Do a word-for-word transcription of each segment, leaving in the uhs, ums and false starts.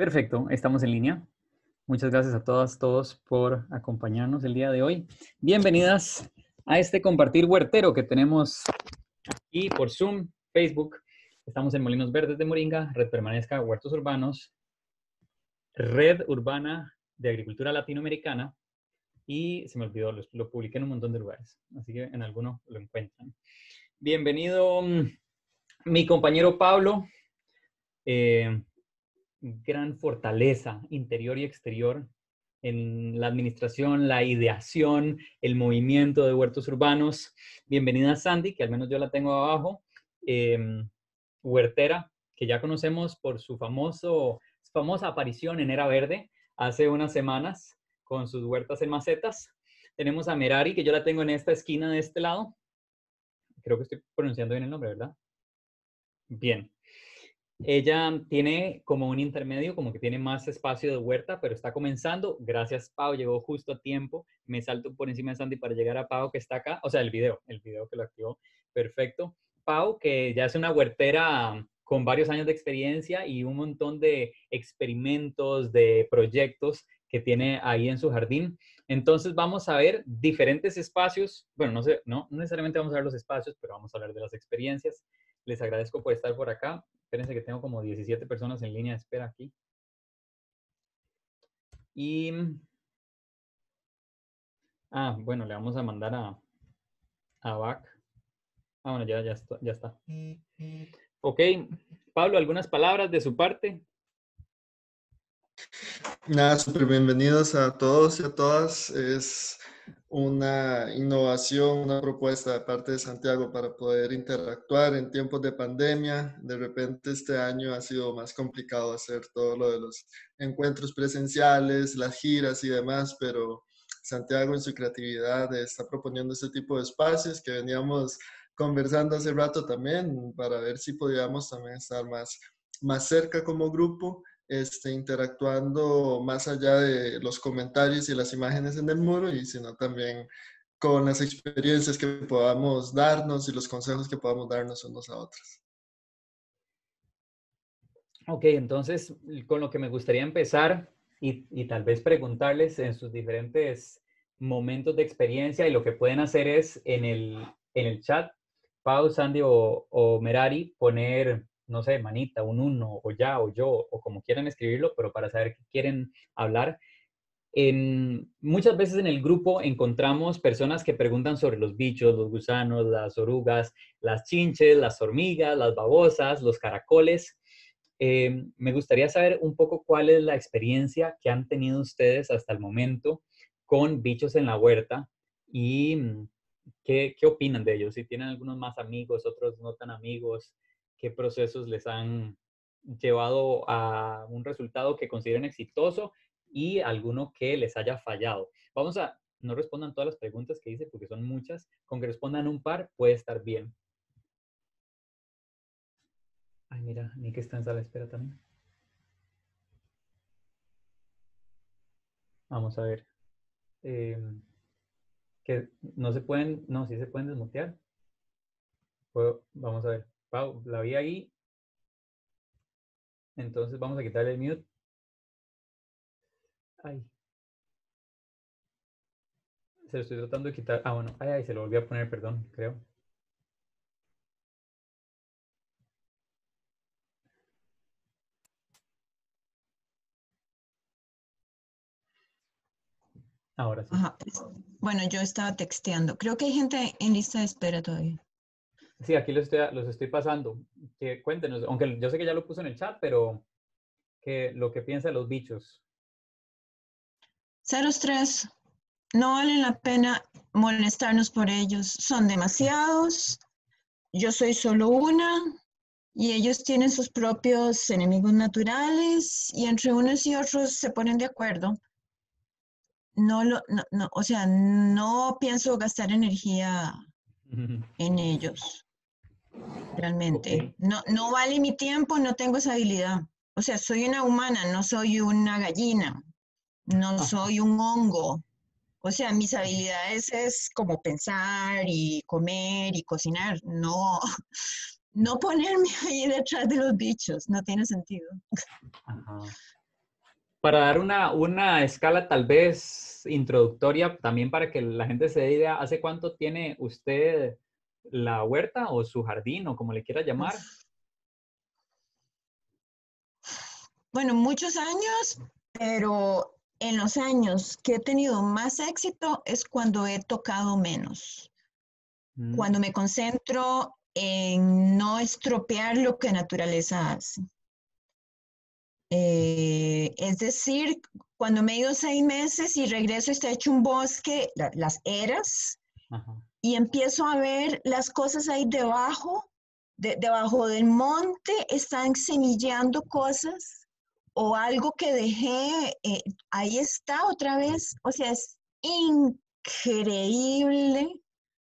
Perfecto, estamos en línea. Muchas gracias a todas, todos por acompañarnos el día de hoy. Bienvenidas a este compartir huertero que tenemos aquí por Zoom, Facebook. Estamos en Molinos Verdes de Moringa, Red Permanezca Huertos Urbanos, Red Urbana de Agricultura Latinoamericana y se me olvidó, lo, lo publiqué en un montón de lugares, así que en alguno lo encuentran. Bienvenido mi compañero Pablo. Eh, gran fortaleza interior y exterior en la administración, la ideación, el movimiento de huertos urbanos. Bienvenida Sandy, que al menos yo la tengo abajo, eh, huertera, que ya conocemos por su famoso, famosa aparición en Era Verde hace unas semanas con sus huertas en macetas. Tenemos a Merari, que yo la tengo en esta esquina de este lado. Creo que estoy pronunciando bien el nombre, ¿verdad? Bien. Ella tiene como un intermedio, como que tiene más espacio de huerta, pero está comenzando. Gracias, Pau, llegó justo a tiempo. Me salto por encima de Sandy para llegar a Pau, que está acá. O sea, el video, el video que lo activó. Perfecto. Pau, que ya es una huertera con varios años de experiencia y un montón de experimentos, de proyectos que tiene ahí en su jardín. Entonces vamos a ver diferentes espacios. Bueno, no sé, no, no necesariamente vamos a ver los espacios, pero vamos a hablar de las experiencias. Les agradezco por estar por acá. Espérense que tengo como diecisiete personas en línea de espera aquí. Y... Ah, bueno, le vamos a mandar a, a Bac. Ah, bueno, ya, ya, está, ya está. Ok, Pablo, ¿algunas palabras de su parte? Nada, súper bienvenidos a todos y a todas. Es una innovación, una propuesta de parte de Santiago para poder interactuar en tiempos de pandemia. De repente este año ha sido más complicado hacer todo lo de los encuentros presenciales, las giras y demás, pero Santiago en su creatividad está proponiendo este tipo de espacios que veníamos conversando hace rato también para ver si podíamos también estar más, más cerca como grupo. Este, interactuando más allá de los comentarios y las imágenes en el muro, y sino también con las experiencias que podamos darnos y los consejos que podamos darnos unos a otros. Ok, entonces con lo que me gustaría empezar y, y tal vez preguntarles en sus diferentes momentos de experiencia, y lo que pueden hacer es en el, en el chat, Pau, Sandy o, o Merari, poner, no sé, manita, un uno, o ya, o yo, o como quieran escribirlo, pero para saber qué quieren hablar. En, muchas veces en el grupo encontramos personas que preguntan sobre los bichos, los gusanos, las orugas, las chinches, las hormigas, las babosas, los caracoles. Eh, me gustaría saber un poco cuál es la experiencia que han tenido ustedes hasta el momento con bichos en la huerta y mm, qué, qué opinan de ellos. Si tienen algunos más amigos, otros no tan amigos, qué procesos les han llevado a un resultado que consideren exitoso y alguno que les haya fallado. Vamos a, no respondan todas las preguntas que hice porque son muchas, con que respondan un par puede estar bien. Ay, mira, Nick está en sala de espera también. Vamos a ver. Eh, que no se pueden, no, sí se pueden desmutear. Puedo, vamos a ver. Pau, la vi ahí. Entonces vamos a quitarle el mute. Ay. Se lo estoy tratando de quitar. Ah, bueno. Ay, ay, se lo volví a poner, perdón, creo. Ahora sí. Ajá. Bueno, yo estaba texteando. Creo que hay gente en lista de espera todavía. Sí, aquí los estoy, los estoy pasando. Que cuéntenos, aunque yo sé que ya lo puso en el chat, pero que lo que piensa de los bichos. cero tres, no vale la pena molestarnos por ellos. Son demasiados. Yo soy solo una y ellos tienen sus propios enemigos naturales y entre unos y otros se ponen de acuerdo. No lo, no, no, o sea, no pienso gastar energía en ellos. Realmente. Ok. No, no vale mi tiempo, no tengo esa habilidad. O sea, soy una humana, no soy una gallina, no soy un hongo. O sea, mis habilidades es como pensar y comer y cocinar, no, no ponerme ahí detrás de los bichos, no tiene sentido. Ajá. para dar una, una escala tal vez introductoria, también para que la gente se dé idea, ¿hace cuánto tiene usted la huerta o su jardín o como le quiera llamar? Bueno, muchos años, pero en los años que he tenido más éxito es cuando he tocado menos, Mm, cuando me concentro en no estropear lo que naturaleza hace. Eh, es decir, cuando me he ido seis meses y regreso está hecho un bosque, la- las eras, ajá. y empiezo a ver las cosas ahí debajo, de- debajo del monte, están semilleando cosas o algo que dejé, eh, ahí está otra vez. O sea, es increíble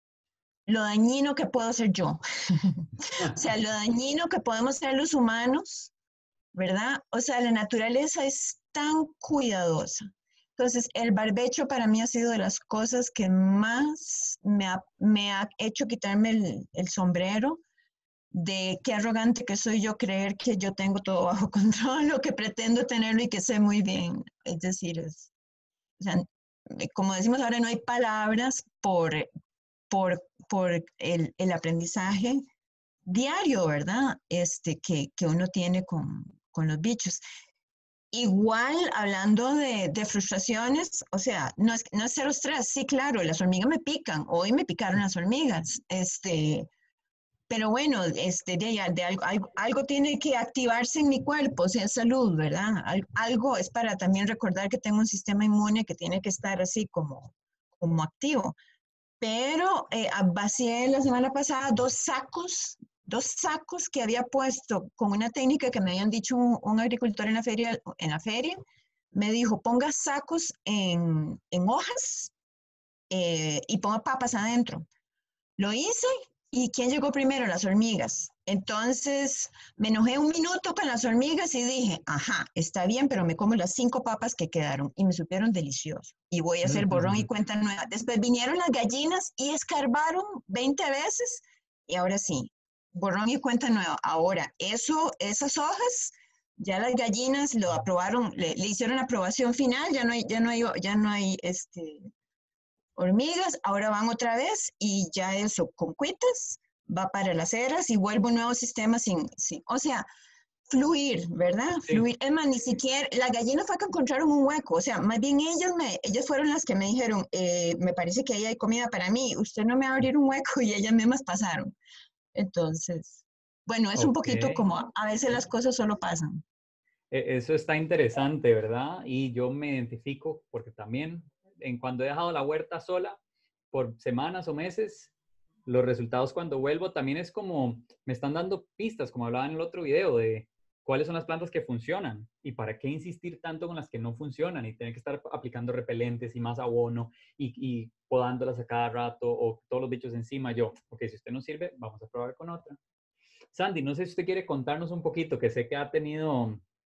lo dañino que puedo ser yo. O sea, lo dañino que podemos ser los humanos, ¿verdad? O sea, la naturaleza es tan cuidadosa. Entonces, el barbecho para mí ha sido de las cosas que más me ha, me ha hecho quitarme el, el sombrero de qué arrogante que soy yo creer que yo tengo todo bajo control, lo que pretendo tenerlo y que sé muy bien. Es decir, es, o sea, como decimos ahora, no hay palabras por, por, por el, el aprendizaje diario, ¿verdad? Este, que, que uno tiene con, con los bichos. Igual, hablando de, de frustraciones, o sea, no es, no es cero estrés, sí, claro, las hormigas me pican, hoy me picaron las hormigas, este, pero bueno, este, de, de algo, algo, algo tiene que activarse en mi cuerpo, o sea, salud, ¿verdad? Al, algo es para también recordar que tengo un sistema inmune que tiene que estar así como, como activo. Pero eh, vacié la semana pasada dos sacos, dos sacos que había puesto con una técnica que me habían dicho un, un agricultor en la feria, en la feria. Me dijo, ponga sacos en, en hojas eh, y ponga papas adentro. Lo hice y ¿quién llegó primero? Las hormigas. Entonces me enojé un minuto con las hormigas y dije, ajá, está bien, pero me como las cinco papas que quedaron y me supieron delicioso. Y voy a hacer borrón y cuenta nueva. Después vinieron las gallinas y escarbaron veinte veces y ahora sí, borrón y cuenta nueva. Ahora, eso, esas hojas, ya las gallinas lo aprobaron, le, le hicieron la aprobación final, ya no hay, ya no hay, ya no hay este, hormigas, ahora van otra vez y ya eso con cuitas va para las eras y vuelve un nuevo sistema sin, sin, o sea, fluir, ¿verdad? Sí. Fluir. Es más, ni siquiera, la gallina fue que encontraron un hueco, o sea, más bien ellas, me, ellas fueron las que me dijeron, eh, me parece que ahí hay comida para mí, usted no me va a abrir un hueco y ellas mismas pasaron. Entonces, bueno, es un Ok. poquito como a veces las cosas solo pasan. E- Eso está interesante, ¿verdad? Y yo me identifico porque también en cuando he dejado la huerta sola por semanas o meses, los resultados cuando vuelvo también es como, me están dando pistas, como hablaba en el otro video, de cuáles son las plantas que funcionan y para qué insistir tanto con las que no funcionan y tener que estar aplicando repelentes y más abono y, y podándolas a cada rato o todos los bichos encima. Yo, ok, si usted no sirve, vamos a probar con otra. Sandy, no sé si usted quiere contarnos un poquito, que sé que ha tenido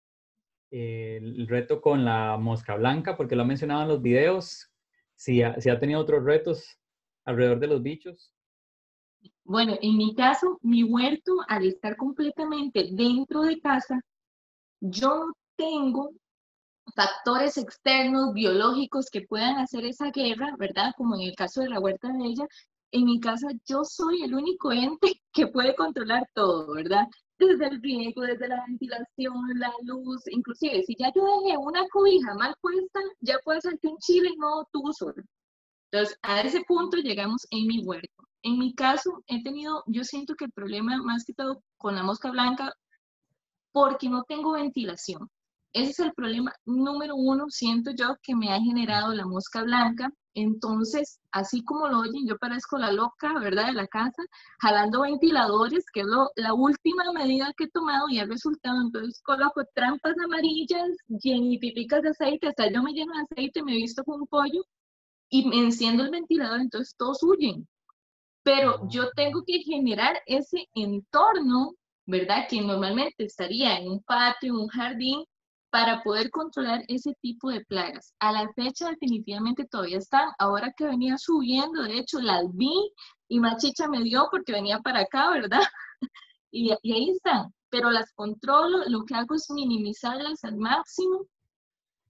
eh, el reto con la mosca blanca, porque lo ha mencionado en los videos, si ha, si ha tenido otros retos alrededor de los bichos. Bueno, en mi caso, mi huerto, al estar completamente dentro de casa, yo tengo factores externos, biológicos que puedan hacer esa guerra, ¿verdad? Como en el caso de la huerta de ella. En mi casa, yo soy el único ente que puede controlar todo, ¿verdad? Desde el riego, desde la ventilación, la luz, inclusive si ya yo dejé una cobija mal puesta, ya puede ser que un chile no tuvo sol. Entonces, a ese punto llegamos en mi huerto. En mi caso, he tenido, yo siento que el problema más que todo con la mosca blanca, porque no tengo ventilación. Ese es el problema número uno, siento yo, que me ha generado la mosca blanca. Entonces, así como lo oyen, yo parezco la loca, ¿verdad?, de la casa, jalando ventiladores, que es lo, la última medida que he tomado y ha resultado. Entonces, coloco trampas amarillas, llenitipicas de aceite, hasta yo me lleno de aceite, me he visto con un pollo, y me enciendo el ventilador, entonces todos huyen. Pero yo tengo que generar ese entorno, ¿verdad? Que normalmente estaría en un patio, en un jardín, para poder controlar ese tipo de plagas. A la fecha definitivamente todavía están. Ahora que venía subiendo, de hecho las vi y Machicha me dio porque venía para acá, ¿verdad? Y, y ahí están. Pero las controlo, lo que hago es minimizarlas al máximo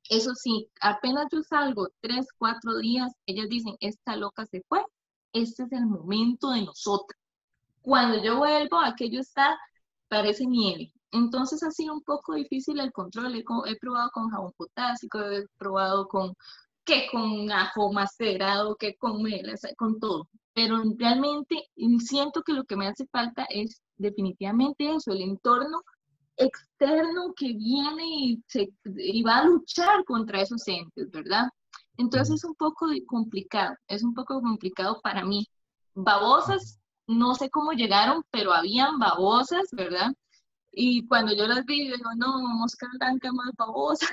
Eso sí, apenas yo salgo tres, cuatro días, ellas dicen, esta loca se fue, este es el momento de nosotros. Cuando yo vuelvo, aquello está, parece nieve. Entonces ha sido un poco difícil el control. He, he probado con jabón potásico, he probado con que con ajo macerado, que con melas, con todo. Pero realmente siento que lo que me hace falta es definitivamente eso, el entorno externo que viene y, se, y va a luchar contra esos entes, ¿verdad? Entonces es un poco complicado, es un poco complicado para mí. Babosas, no sé cómo llegaron, pero habían babosas, ¿verdad? Y cuando yo las vi, digo, no, mosca blanca más babosa.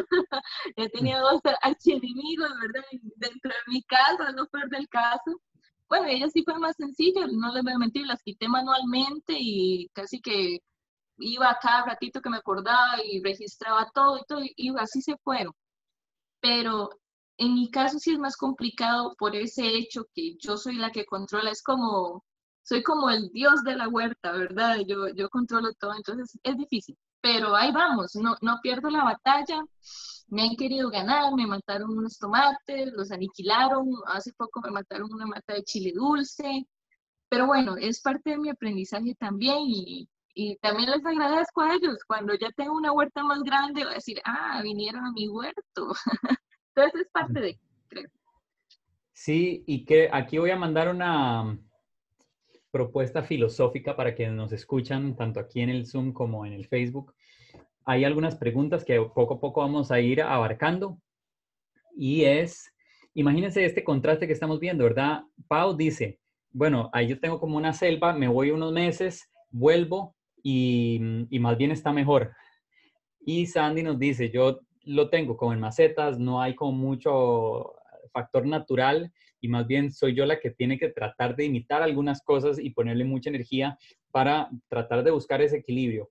He tenido dos archienemigos, ¿verdad? Dentro de mi casa, no fue del caso. Bueno, ellas sí fue más sencillo, no les voy a mentir, las quité manualmente y casi que iba cada ratito que me acordaba y registraba todo y todo, y así se fueron. Pero en mi caso sí es más complicado por ese hecho que yo soy la que controla, es como, soy como el dios de la huerta, ¿verdad? Yo, yo controlo todo, entonces es difícil. Pero ahí vamos, no, no pierdo la batalla, me han querido ganar, me mataron unos tomates, los aniquilaron, hace poco me mataron una mata de chile dulce, pero bueno, es parte de mi aprendizaje también y, y también les agradezco a ellos. Cuando ya tengo una huerta más grande, voy a decir, ah, vinieron a mi huerto. Entonces es parte de, creo. Sí, y que aquí voy a mandar una propuesta filosófica para quienes nos escuchan, tanto aquí en el Zoom como en el Facebook. Hay algunas preguntas que poco a poco vamos a ir abarcando y es, imagínense este contraste que estamos viendo, ¿verdad? Pau dice, bueno, ahí yo tengo como una selva, me voy unos meses, vuelvo y, y más bien está mejor. Y Sandy nos dice, yo lo tengo como en macetas, no hay como mucho factor natural y más bien soy yo la que tiene que tratar de imitar algunas cosas y ponerle mucha energía para tratar de buscar ese equilibrio.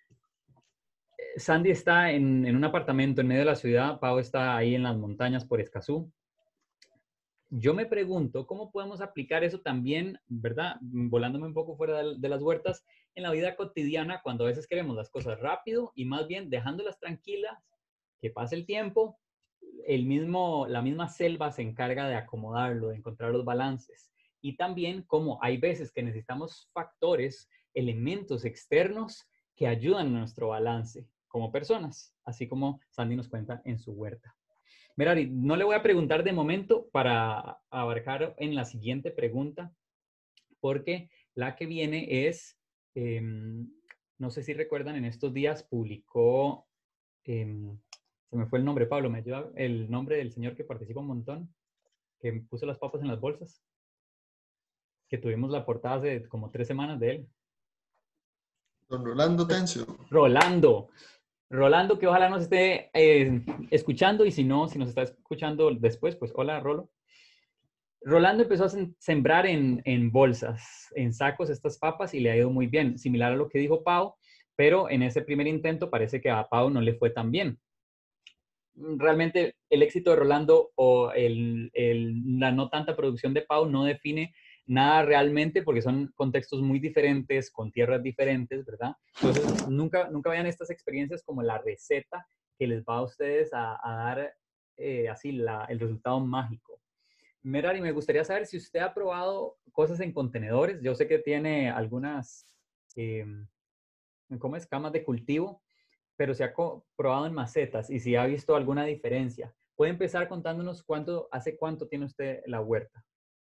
Sandy está en, en un apartamento en medio de la ciudad, Pau está ahí en las montañas por Escazú. Yo me pregunto cómo podemos aplicar eso también, ¿verdad? Volándome un poco fuera de, de las huertas, en la vida cotidiana, cuando a veces queremos las cosas rápido y más bien dejándolas tranquilas, que pase el tiempo, el mismo, la misma selva se encarga de acomodarlo, de encontrar los balances. Y también como hay veces que necesitamos factores, elementos externos que ayudan a nuestro balance como personas, así como Sandy nos cuenta en su huerta. Merari, no le voy a preguntar de momento para abarcar en la siguiente pregunta, porque la que viene es, eh, no sé si recuerdan, en estos días publicó, eh, se me fue el nombre, Pablo, ¿me ayuda el nombre del señor que participa un montón, que puso las papas en las bolsas? Que tuvimos la portada hace como tres semanas de él. Don Rolando Tencio. Rolando. Rolando, que ojalá nos esté eh, escuchando y si no, si nos está escuchando después, pues hola, Rolo. Rolando empezó a sembrar en, en bolsas, en sacos estas papas y le ha ido muy bien, similar a lo que dijo Pau, pero en ese primer intento parece que a Pau no le fue tan bien. Realmente el éxito de Rolando o el, el, la no tanta producción de Pau no define nada realmente porque son contextos muy diferentes, con tierras diferentes, ¿verdad? Entonces, nunca, nunca vean estas experiencias como la receta que les va a ustedes a, a dar eh, así la, el resultado mágico. Merari, me gustaría saber si usted ha probado cosas en contenedores. Yo sé que tiene algunas, eh, ¿cómo es? Camas de cultivo, pero se ha probado en macetas y si ha visto alguna diferencia. ¿Puede empezar contándonos cuánto, hace cuánto tiene usted la huerta?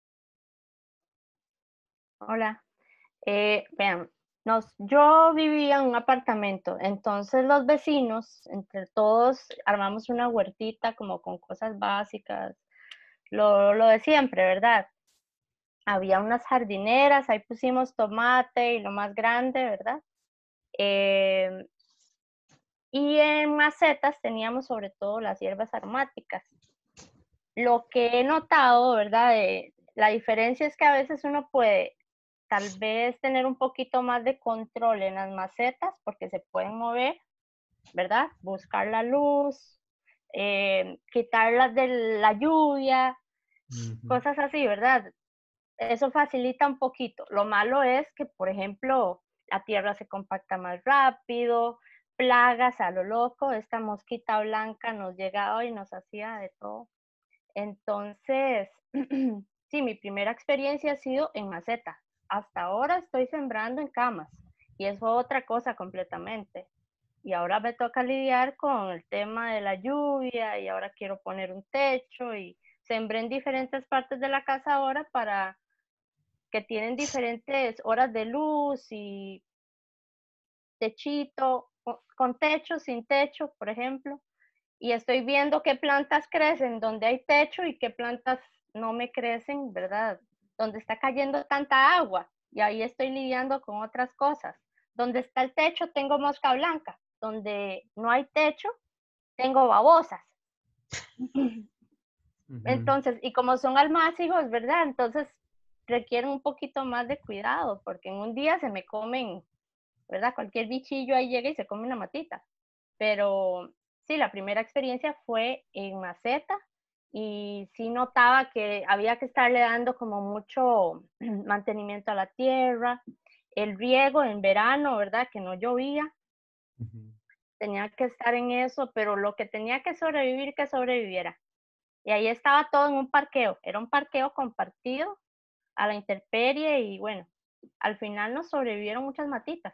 Hola. Eh, vean, nos, yo vivía en un apartamento, entonces los vecinos, entre todos, armamos una huertita como con cosas básicas, lo, lo de siempre, ¿verdad? Había unas jardineras, ahí pusimos tomate y lo más grande, ¿verdad? Eh, y en macetas teníamos sobre todo las hierbas aromáticas. Lo que he notado, ¿verdad? Eh, la diferencia es que a veces uno puede tal vez tener un poquito más de control en las macetas porque se pueden mover, ¿verdad? Buscar la luz, eh, quitarlas de la lluvia, uh-huh. Cosas así, ¿verdad? Eso facilita un poquito. Lo malo es que, por ejemplo, la tierra se compacta más rápido, plagas a lo loco. Esta mosquita blanca nos llegaba y nos hacía de todo. Entonces, sí, mi primera experiencia ha sido en maceta. Hasta ahora estoy sembrando en camas y eso es otra cosa completamente. Y ahora me toca lidiar con el tema de la lluvia y ahora quiero poner un techo y sembré en diferentes partes de la casa ahora para que tienen diferentes horas de luz y techito, con techo, sin techo, por ejemplo. Y estoy viendo qué plantas crecen donde hay techo y qué plantas no me crecen, ¿verdad? Donde está cayendo tanta agua y ahí estoy lidiando con otras cosas. Donde está el techo tengo mosca blanca, donde no hay techo tengo babosas. Uh-huh. Entonces, y como son almácigos, ¿verdad? Entonces requieren un poquito más de cuidado porque en un día se me comen, ¿verdad? Cualquier bichillo ahí llega y se come una matita. Pero sí, la primera experiencia fue en maceta y sí notaba que había que estarle dando como mucho mantenimiento a la tierra, el riego en verano, ¿verdad? Que no llovía. Uh-huh. Tenía que estar en eso, pero lo que tenía que sobrevivir, que sobreviviera. Y ahí estaba todo en un parqueo, era un parqueo compartido a la intemperie y bueno, al final nos sobrevivieron muchas matitas.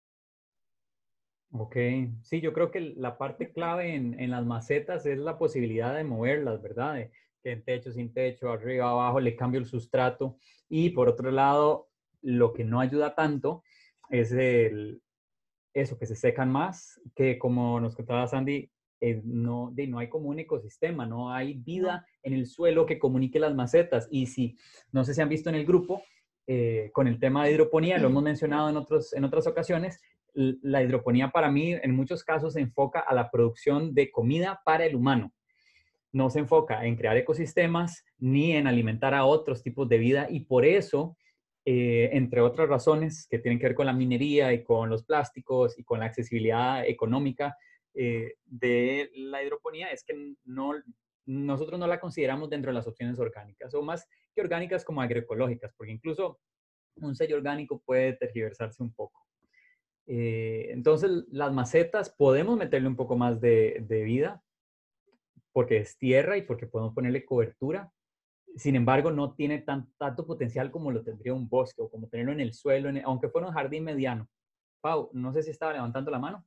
Ok, sí, yo creo que la parte clave en, en las macetas es la posibilidad de moverlas, ¿verdad? De, que en techo, sin techo, arriba, abajo, le cambio el sustrato. Y por otro lado, lo que no ayuda tanto es el, eso, que se secan más, que como nos contaba Sandy, eh, no, de, no hay como un ecosistema, no hay vida no. en el suelo que comunique las macetas. Y si, no sé si han visto en el grupo, eh, con el tema de hidroponía, lo hemos mencionado en, otros, en otras ocasiones, la hidroponía para mí en muchos casos se enfoca a la producción de comida para el humano. No se enfoca en crear ecosistemas ni en alimentar a otros tipos de vida y por eso, eh, entre otras razones que tienen que ver con la minería y con los plásticos y con la accesibilidad económica eh, de la hidroponía, es que no, nosotros no la consideramos dentro de las opciones orgánicas o más que orgánicas como agroecológicas, porque incluso un sello orgánico puede tergiversarse un poco. Eh, entonces, las macetas podemos meterle un poco más de, de vida porque es tierra y porque podemos ponerle cobertura. Sin embargo, no tiene tan, tanto potencial como lo tendría un bosque o como tenerlo en el suelo, en el, aunque fuera un jardín mediano. Pau, no sé si estaba levantando la mano.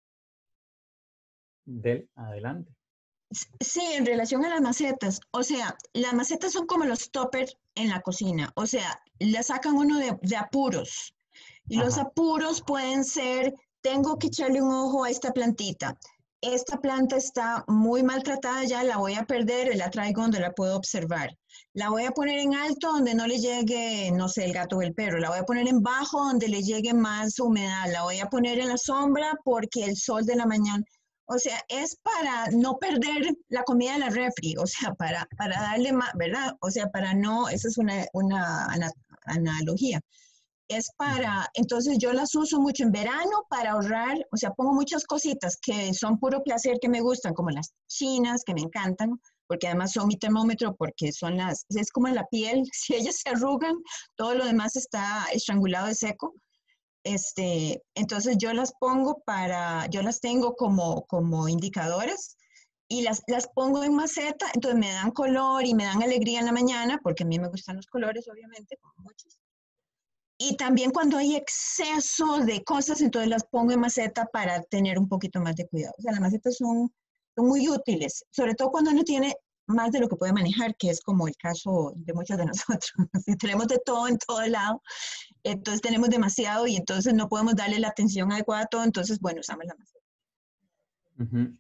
Del, adelante. Sí, en relación a las macetas, o sea, las macetas son como los toppers en la cocina, o sea, le sacan uno de, de apuros. Y Ajá. Los apuros pueden ser, tengo que echarle un ojo a esta plantita. Esta planta está muy maltratada ya, la voy a perder, la traigo donde la puedo observar. La voy a poner en alto donde no le llegue, no sé, el gato o el perro. La voy a poner en bajo donde le llegue más humedad. La voy a poner en la sombra porque el sol de la mañana... O sea, es para no perder la comida de la refri, o sea, para, para darle más, ¿verdad? O sea, para no, esa es una, una analogía. Es para, entonces yo las uso mucho en verano para ahorrar, o sea, pongo muchas cositas que son puro placer, que me gustan, como las chinas, que me encantan, porque además son mi termómetro, porque son las, es como la piel, si ellas se arrugan, todo lo demás está estrangulado de seco. Este, entonces yo las pongo para, yo las tengo como, como indicadores y las, las pongo en maceta, entonces me dan color y me dan alegría en la mañana, porque a mí me gustan los colores, obviamente, como muchos. Y también cuando hay exceso de cosas, entonces las pongo en maceta para tener un poquito más de cuidado. O sea, las macetas son, son muy útiles, sobre todo cuando uno tiene más de lo que puede manejar, que es como el caso de muchos de nosotros. Si tenemos de todo en todo lado, entonces tenemos demasiado y entonces no podemos darle la atención adecuada a todo, entonces, bueno, usamos la maceta. Uh-huh.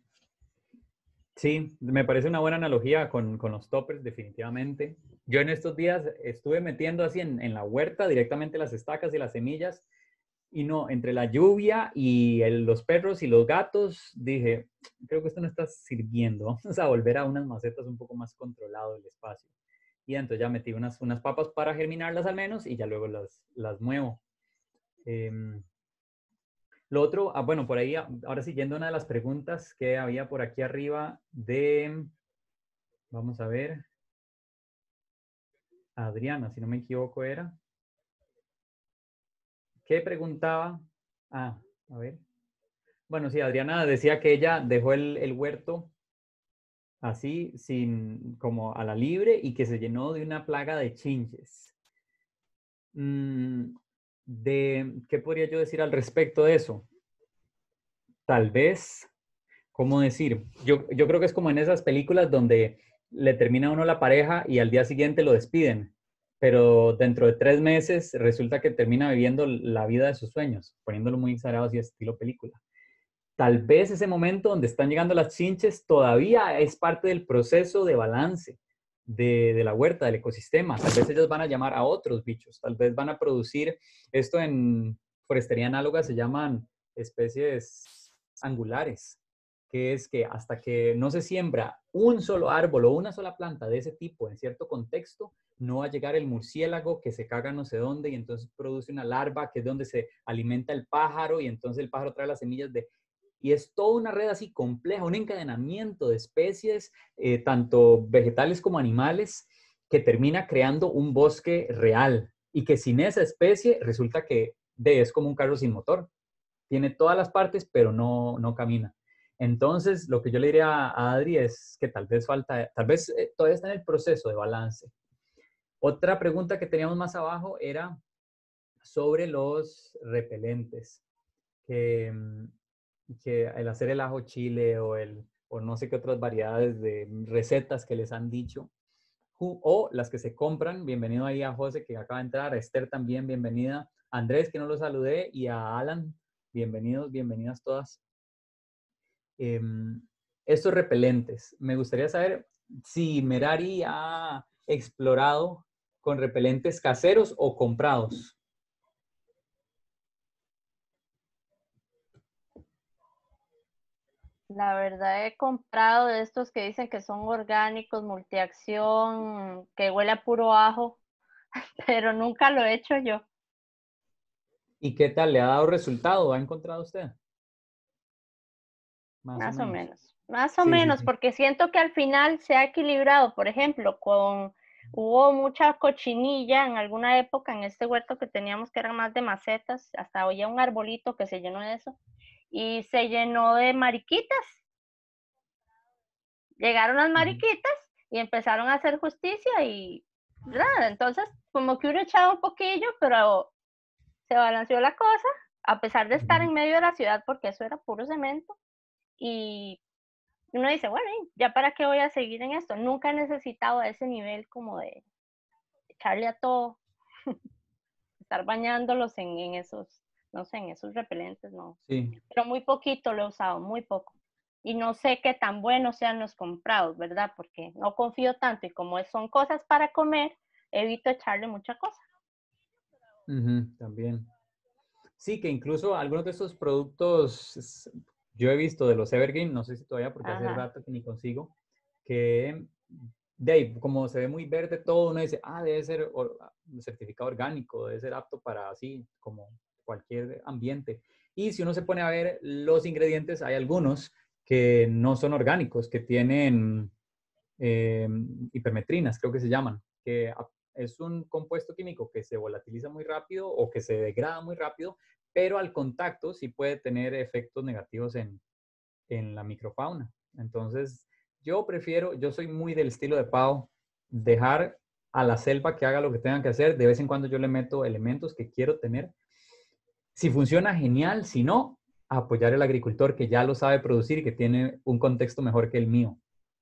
Sí, me parece una buena analogía con, con los toppers, definitivamente. Yo en estos días estuve metiendo así en, en la huerta directamente las estacas y las semillas y no, entre la lluvia y el, los perros y los gatos, dije, creo que esto no está sirviendo, vamos a volver a unas macetas un poco más controlado el espacio. Y entonces ya metí unas, unas papas para germinarlas al menos y ya luego las, las muevo. Eh, Lo otro, ah, bueno, por ahí, ahora siguiendo una de las preguntas que había por aquí arriba de, vamos a ver, Adriana, si no me equivoco era. ¿Qué preguntaba? Ah, a ver. Bueno, sí, Adriana decía que ella dejó el, el huerto así, sin, como a la libre, y que se llenó de una plaga de chinches. Mm, de, ¿qué podría yo decir al respecto de eso? Tal vez, ¿cómo decir? Yo, yo creo que es como en esas películas donde le termina a uno la pareja y al día siguiente lo despiden, pero dentro de tres meses resulta que termina viviendo la vida de sus sueños, poniéndolo muy exagerado así estilo película. Tal vez ese momento donde están llegando las chinches todavía es parte del proceso de balance de, de la huerta, del ecosistema. Tal vez ellos van a llamar a otros bichos, tal vez van a producir, esto en forestería análoga se llaman especies angulares, que es que hasta que no se siembra un solo árbol o una sola planta de ese tipo en cierto contexto, no va a llegar el murciélago que se caga no sé dónde y entonces produce una larva que es donde se alimenta el pájaro y entonces el pájaro trae las semillas de... Y es toda una red así compleja, un encadenamiento de especies, eh, tanto vegetales como animales, que termina creando un bosque real y que sin esa especie resulta que de, es como un carro sin motor. Tiene todas las partes, pero no, no camina. Entonces, lo que yo le diría a Adri es que tal vez falta, tal vez eh, todavía está en el proceso de balance. Otra pregunta que teníamos más abajo era sobre los repelentes, que, que el hacer el ajo chile o, el, o no sé qué otras variedades de recetas que les han dicho, o las que se compran. Bienvenido ahí a José, que acaba de entrar, a Esther también, bienvenida, a Andrés, que no lo saludé, y a Alan, bienvenidos, bienvenidas todas. Eh, estos repelentes, me gustaría saber si Merari ha explorado con repelentes caseros o comprados. La verdad he comprado de estos que dicen que son orgánicos, multiacción, que huele a puro ajo, pero nunca lo he hecho yo. ¿Y qué tal? ¿Le ha dado resultado? ¿Ha encontrado usted? Más, Más o o menos. menos, más o Sí, sí, menos, sí. porque siento que al final se ha equilibrado. Por ejemplo, con hubo mucha cochinilla en alguna época en este huerto que teníamos, que eran más de macetas, hasta había un arbolito que se llenó de eso, y se llenó de mariquitas. Llegaron las mariquitas y empezaron a hacer justicia y, ¿verdad? Entonces, como que uno echaba un poquillo, pero se balanceó la cosa, a pesar de estar en medio de la ciudad, porque eso era puro cemento. Y uno dice, bueno, ¿ya para qué voy a seguir en esto? Nunca he necesitado a ese nivel como de echarle a todo, estar bañándolos en, en esos, no sé, en esos repelentes, no. Sí. Pero muy poquito lo he usado, muy poco. Y no sé qué tan buenos sean los comprados, ¿verdad? Porque no confío tanto y como son cosas para comer, evito echarle mucha cosa. Uh-huh, también. Sí, que incluso algunos de estos productos, yo he visto de los Evergreen, no sé si todavía porque hace Ajá. rato que ni consigo, que de ahí, como se ve muy verde todo, uno dice, ah, debe ser or, certificado orgánico, debe ser apto para así, como cualquier ambiente. Y si uno se pone a ver los ingredientes, hay algunos que no son orgánicos, que tienen eh, hipermetrinas, creo que se llaman, que es un compuesto químico que se volatiliza muy rápido o que se degrada muy rápido, pero al contacto sí puede tener efectos negativos en, en la microfauna. Entonces, yo prefiero, yo soy muy del estilo de Pau, dejar a la selva que haga lo que tengan que hacer. De vez en cuando yo le meto elementos que quiero tener. Si funciona, genial. Si no, apoyar al agricultor que ya lo sabe producir y que tiene un contexto mejor que el mío.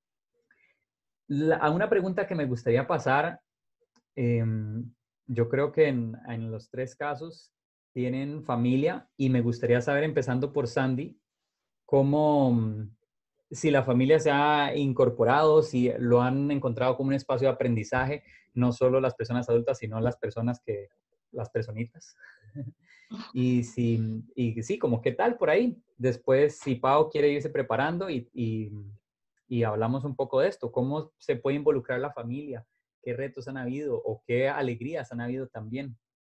La, a una pregunta que me gustaría pasar, eh, yo creo que en, en los tres casos tienen familia y me gustaría saber, empezando por Sandy, cómo, si la familia se ha incorporado, si lo han encontrado como un espacio de aprendizaje, no solo las personas adultas, sino las personas que, las personitas. Y si, y sí, como qué tal por ahí. Después, si Pau quiere irse preparando y, y, y hablamos un poco de esto, cómo se puede involucrar la familia, qué retos han habido o qué alegrías han habido también.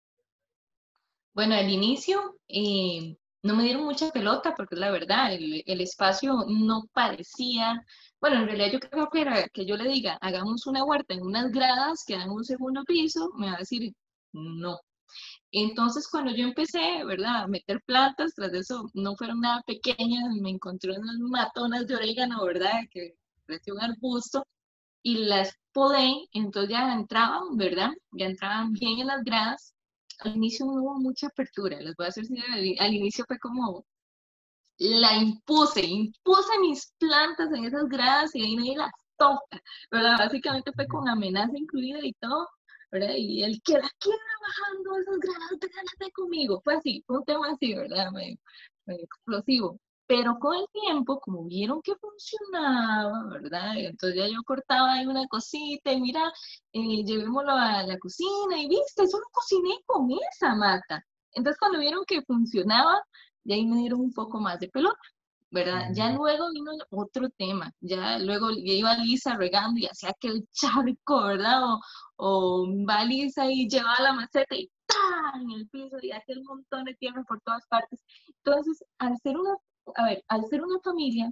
Bueno, al inicio eh, no me dieron mucha pelota porque es la verdad, el, el espacio no parecía, bueno, en realidad yo creo que era que yo le diga, hagamos una huerta en unas gradas que dan un segundo piso, me va a decir no. Entonces, cuando yo empecé, ¿verdad?, a meter plantas, tras de eso no fueron nada pequeñas, me encontré unas matonas de orégano, ¿verdad?, que parecía un arbusto, y las podé, entonces ya entraban, ¿verdad?, ya entraban bien en las gradas. Al inicio no hubo mucha apertura, les voy a decir, al, al inicio fue como, la impuse, impuse mis plantas en esas gradas y ahí nadie las toca, ¿verdad? Básicamente fue con amenaza incluida y todo, ¿verdad? Y el que la quiera bajando esas gradas, véngase conmigo. Fue así, fue un tema así, ¿verdad? Medio, medio explosivo. Pero con el tiempo, como vieron que funcionaba, ¿verdad? Entonces ya yo cortaba ahí una cosita y mira, eh, llevémoslo a la cocina y viste, solo cociné con esa mata. Entonces cuando vieron que funcionaba, y ahí me dieron un poco más de pelota, ¿verdad? Ya luego vino otro tema, ya luego ya iba Lisa regando y hacía aquel charco, ¿verdad? O, o va Lisa y llevaba la maceta y ¡tá! En el piso y aquel montón de tierra por todas partes. Entonces, al ser una, a ver, al ser una familia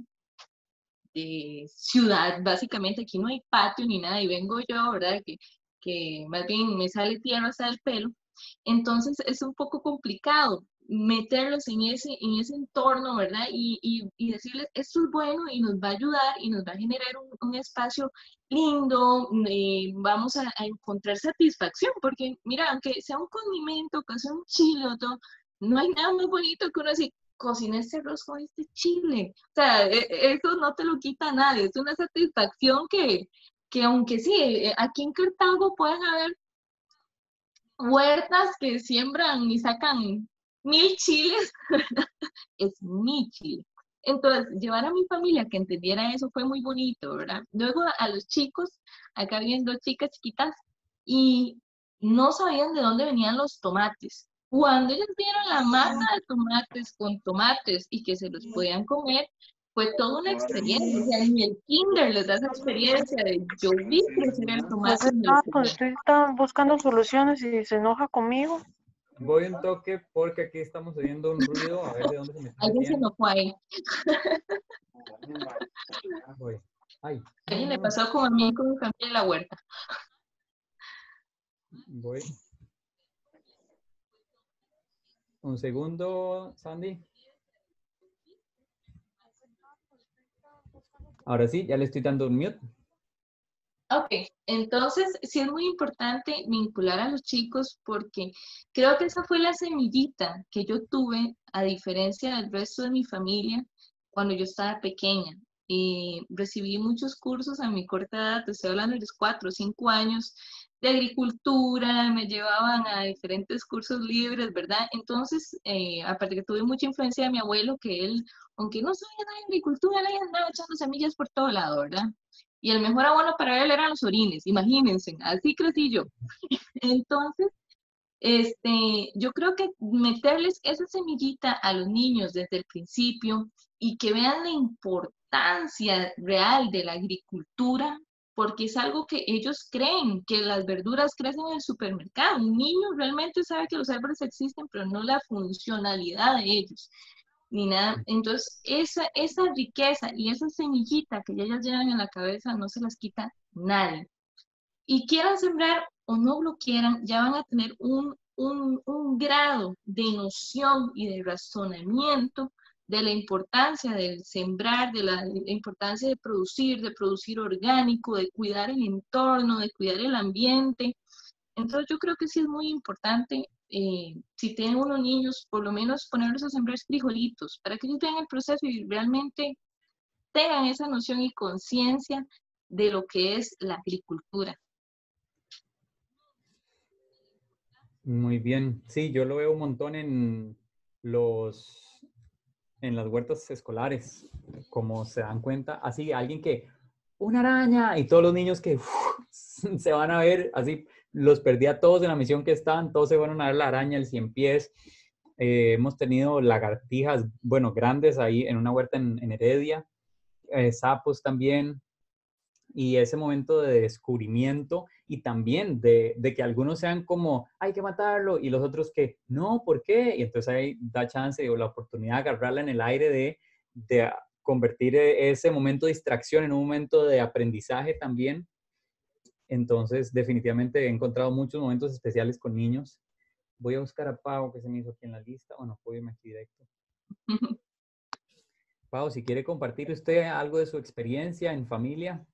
de ciudad, básicamente aquí no hay patio ni nada y vengo yo, ¿verdad? Que, que más bien me sale tierra hasta el pelo. Entonces es un poco complicado meterlos en ese, en ese entorno, ¿verdad? Y, y, y decirles, esto es bueno y nos va a ayudar y nos va a generar un, un espacio lindo, eh, vamos a, a encontrar satisfacción, porque mira, aunque sea un condimento, que sea un chile o todo, no hay nada más bonito que uno decir, cociné este arroz con este chile. O sea, e, eso no te lo quita nadie, es una satisfacción que, que aunque sí, aquí en Cartago pueden haber huertas que siembran y sacan mil chiles, es mi chile. Entonces, llevar a mi familia que entendiera eso fue muy bonito, ¿verdad? Luego a los chicos, acá vienen dos chicas chiquitas y no sabían de dónde venían los tomates. Cuando ellos vieron la mata de tomates con tomates y que se los podían comer, fue toda una experiencia. O sea, en el kinder les da esa experiencia de yo vi crecer el tomate y me lo Ah, comí. pues estoy tan buscando soluciones y se enoja conmigo. Voy un toque porque aquí estamos oyendo un ruido, a ver de dónde se me está Alguien se metiendo. enojó ahí. Voy. Ay, A alguien no, le no. pasó como a mí con mi familia en la huerta. Voy. Un segundo, Sandy. Ahora sí, ya le estoy dando un mute. Ok, entonces sí es muy importante vincular a los chicos porque creo que esa fue la semillita que yo tuve, a diferencia del resto de mi familia, cuando yo estaba pequeña. Y recibí muchos cursos a mi corta edad, te estoy hablando de los cuatro o cinco años, de agricultura, me llevaban a diferentes cursos libres, ¿verdad? Entonces, eh, aparte que tuve mucha influencia de mi abuelo, que él, aunque no sabía nada de agricultura, él andaba echando semillas por todo lado, ¿verdad? Y el mejor abono para él eran los orines, imagínense, así crecí yo. Entonces, este, yo creo que meterles esa semillita a los niños desde el principio y que vean la importancia real de la agricultura, porque es algo que ellos creen, que las verduras crecen en el supermercado. Un niño realmente sabe que los árboles existen, pero no la funcionalidad de ellos ni nada. Entonces, esa, esa riqueza y esa semillita que ellas llevan en la cabeza no se las quita nadie. Y quieran sembrar o no lo quieran, ya van a tener un, un, un grado de noción y de razonamiento de la importancia del sembrar, de la, de la importancia de producir, de producir orgánico, de cuidar el entorno, de cuidar el ambiente. Entonces yo creo que sí es muy importante, eh, si tienen unos niños, por lo menos ponerlos a sembrar frijolitos, para que ellos vean el proceso y realmente tengan esa noción y conciencia de lo que es la agricultura. Muy bien. Sí, yo lo veo un montón en los en las huertas escolares, como se dan cuenta, así alguien que una araña y todos los niños que uf, se van a ver, así los perdí a todos en la misión que estaban, todos se fueron a ver la araña, el cien pies. Eh, hemos tenido lagartijas, bueno, grandes ahí en una huerta en, en Heredia, eh, sapos también, y ese momento de descubrimiento y también de, de que algunos sean como, hay que matarlo, y los otros que, no, ¿por qué? Y entonces ahí da chance o la oportunidad de agarrarla en el aire, de, de convertir ese momento de distracción en un momento de aprendizaje también. Entonces, definitivamente he encontrado muchos momentos especiales con niños Voy a buscar a Pau, que se me hizo aquí en la lista, o no puedo irme aquí directo. Pau, si quiere compartir usted algo de su experiencia en familia.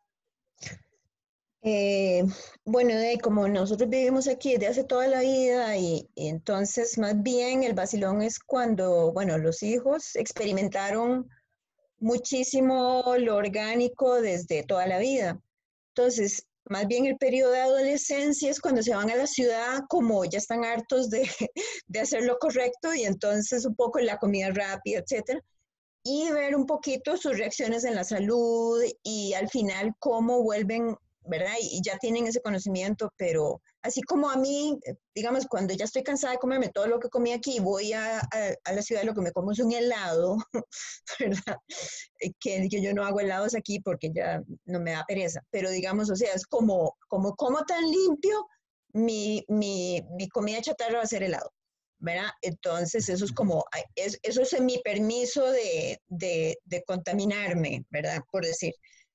Eh, bueno, de, como nosotros vivimos aquí desde hace toda la vida y, y entonces más bien el vacilón es cuando, bueno, los hijos experimentaron muchísimo lo orgánico desde toda la vida. Entonces, más bien el periodo de adolescencia es cuando se van a la ciudad como ya están hartos de, de hacer lo correcto y entonces un poco la comida rápida, etcétera, y ver un poquito sus reacciones en la salud y al final cómo vuelven, ¿verdad? Y ya tienen ese conocimiento, pero así como a mí, digamos, cuando ya estoy cansada de comerme todo lo que comí aquí, voy a, a, a la ciudad, lo que me como es un helado, ¿verdad? Que, que yo no hago helados aquí porque ya no me da pereza, pero digamos, o sea, es como, como, como tan limpio, mi, mi, mi comida chatarra va a ser helado, ¿verdad? Entonces, eso es como, es, eso es mi permiso de, de, de contaminarme, ¿verdad? Por decir.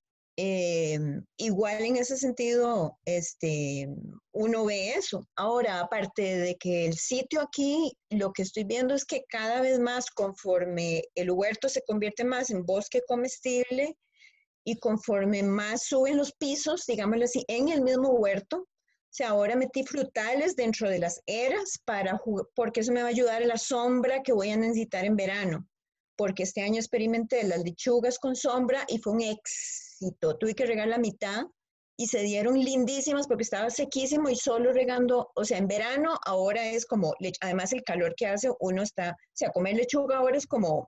Eh, igual en ese sentido, este, uno ve eso. Ahora, aparte de que el sitio aquí, lo que estoy viendo es que cada vez más, conforme el huerto se convierte más en bosque comestible y conforme más suben los pisos, digámoslo así, en el mismo huerto, o sea, ahora metí frutales dentro de las eras para porque eso me va a ayudar a la sombra que voy a necesitar en verano, porque este año experimenté las lechugas con sombra y fue un éxito. Tuve que regar la mitad y se dieron lindísimas porque estaba sequísimo y solo regando, o sea, en verano ahora es como, además el calor que hace, uno está, o sea, comer lechuga ahora es como,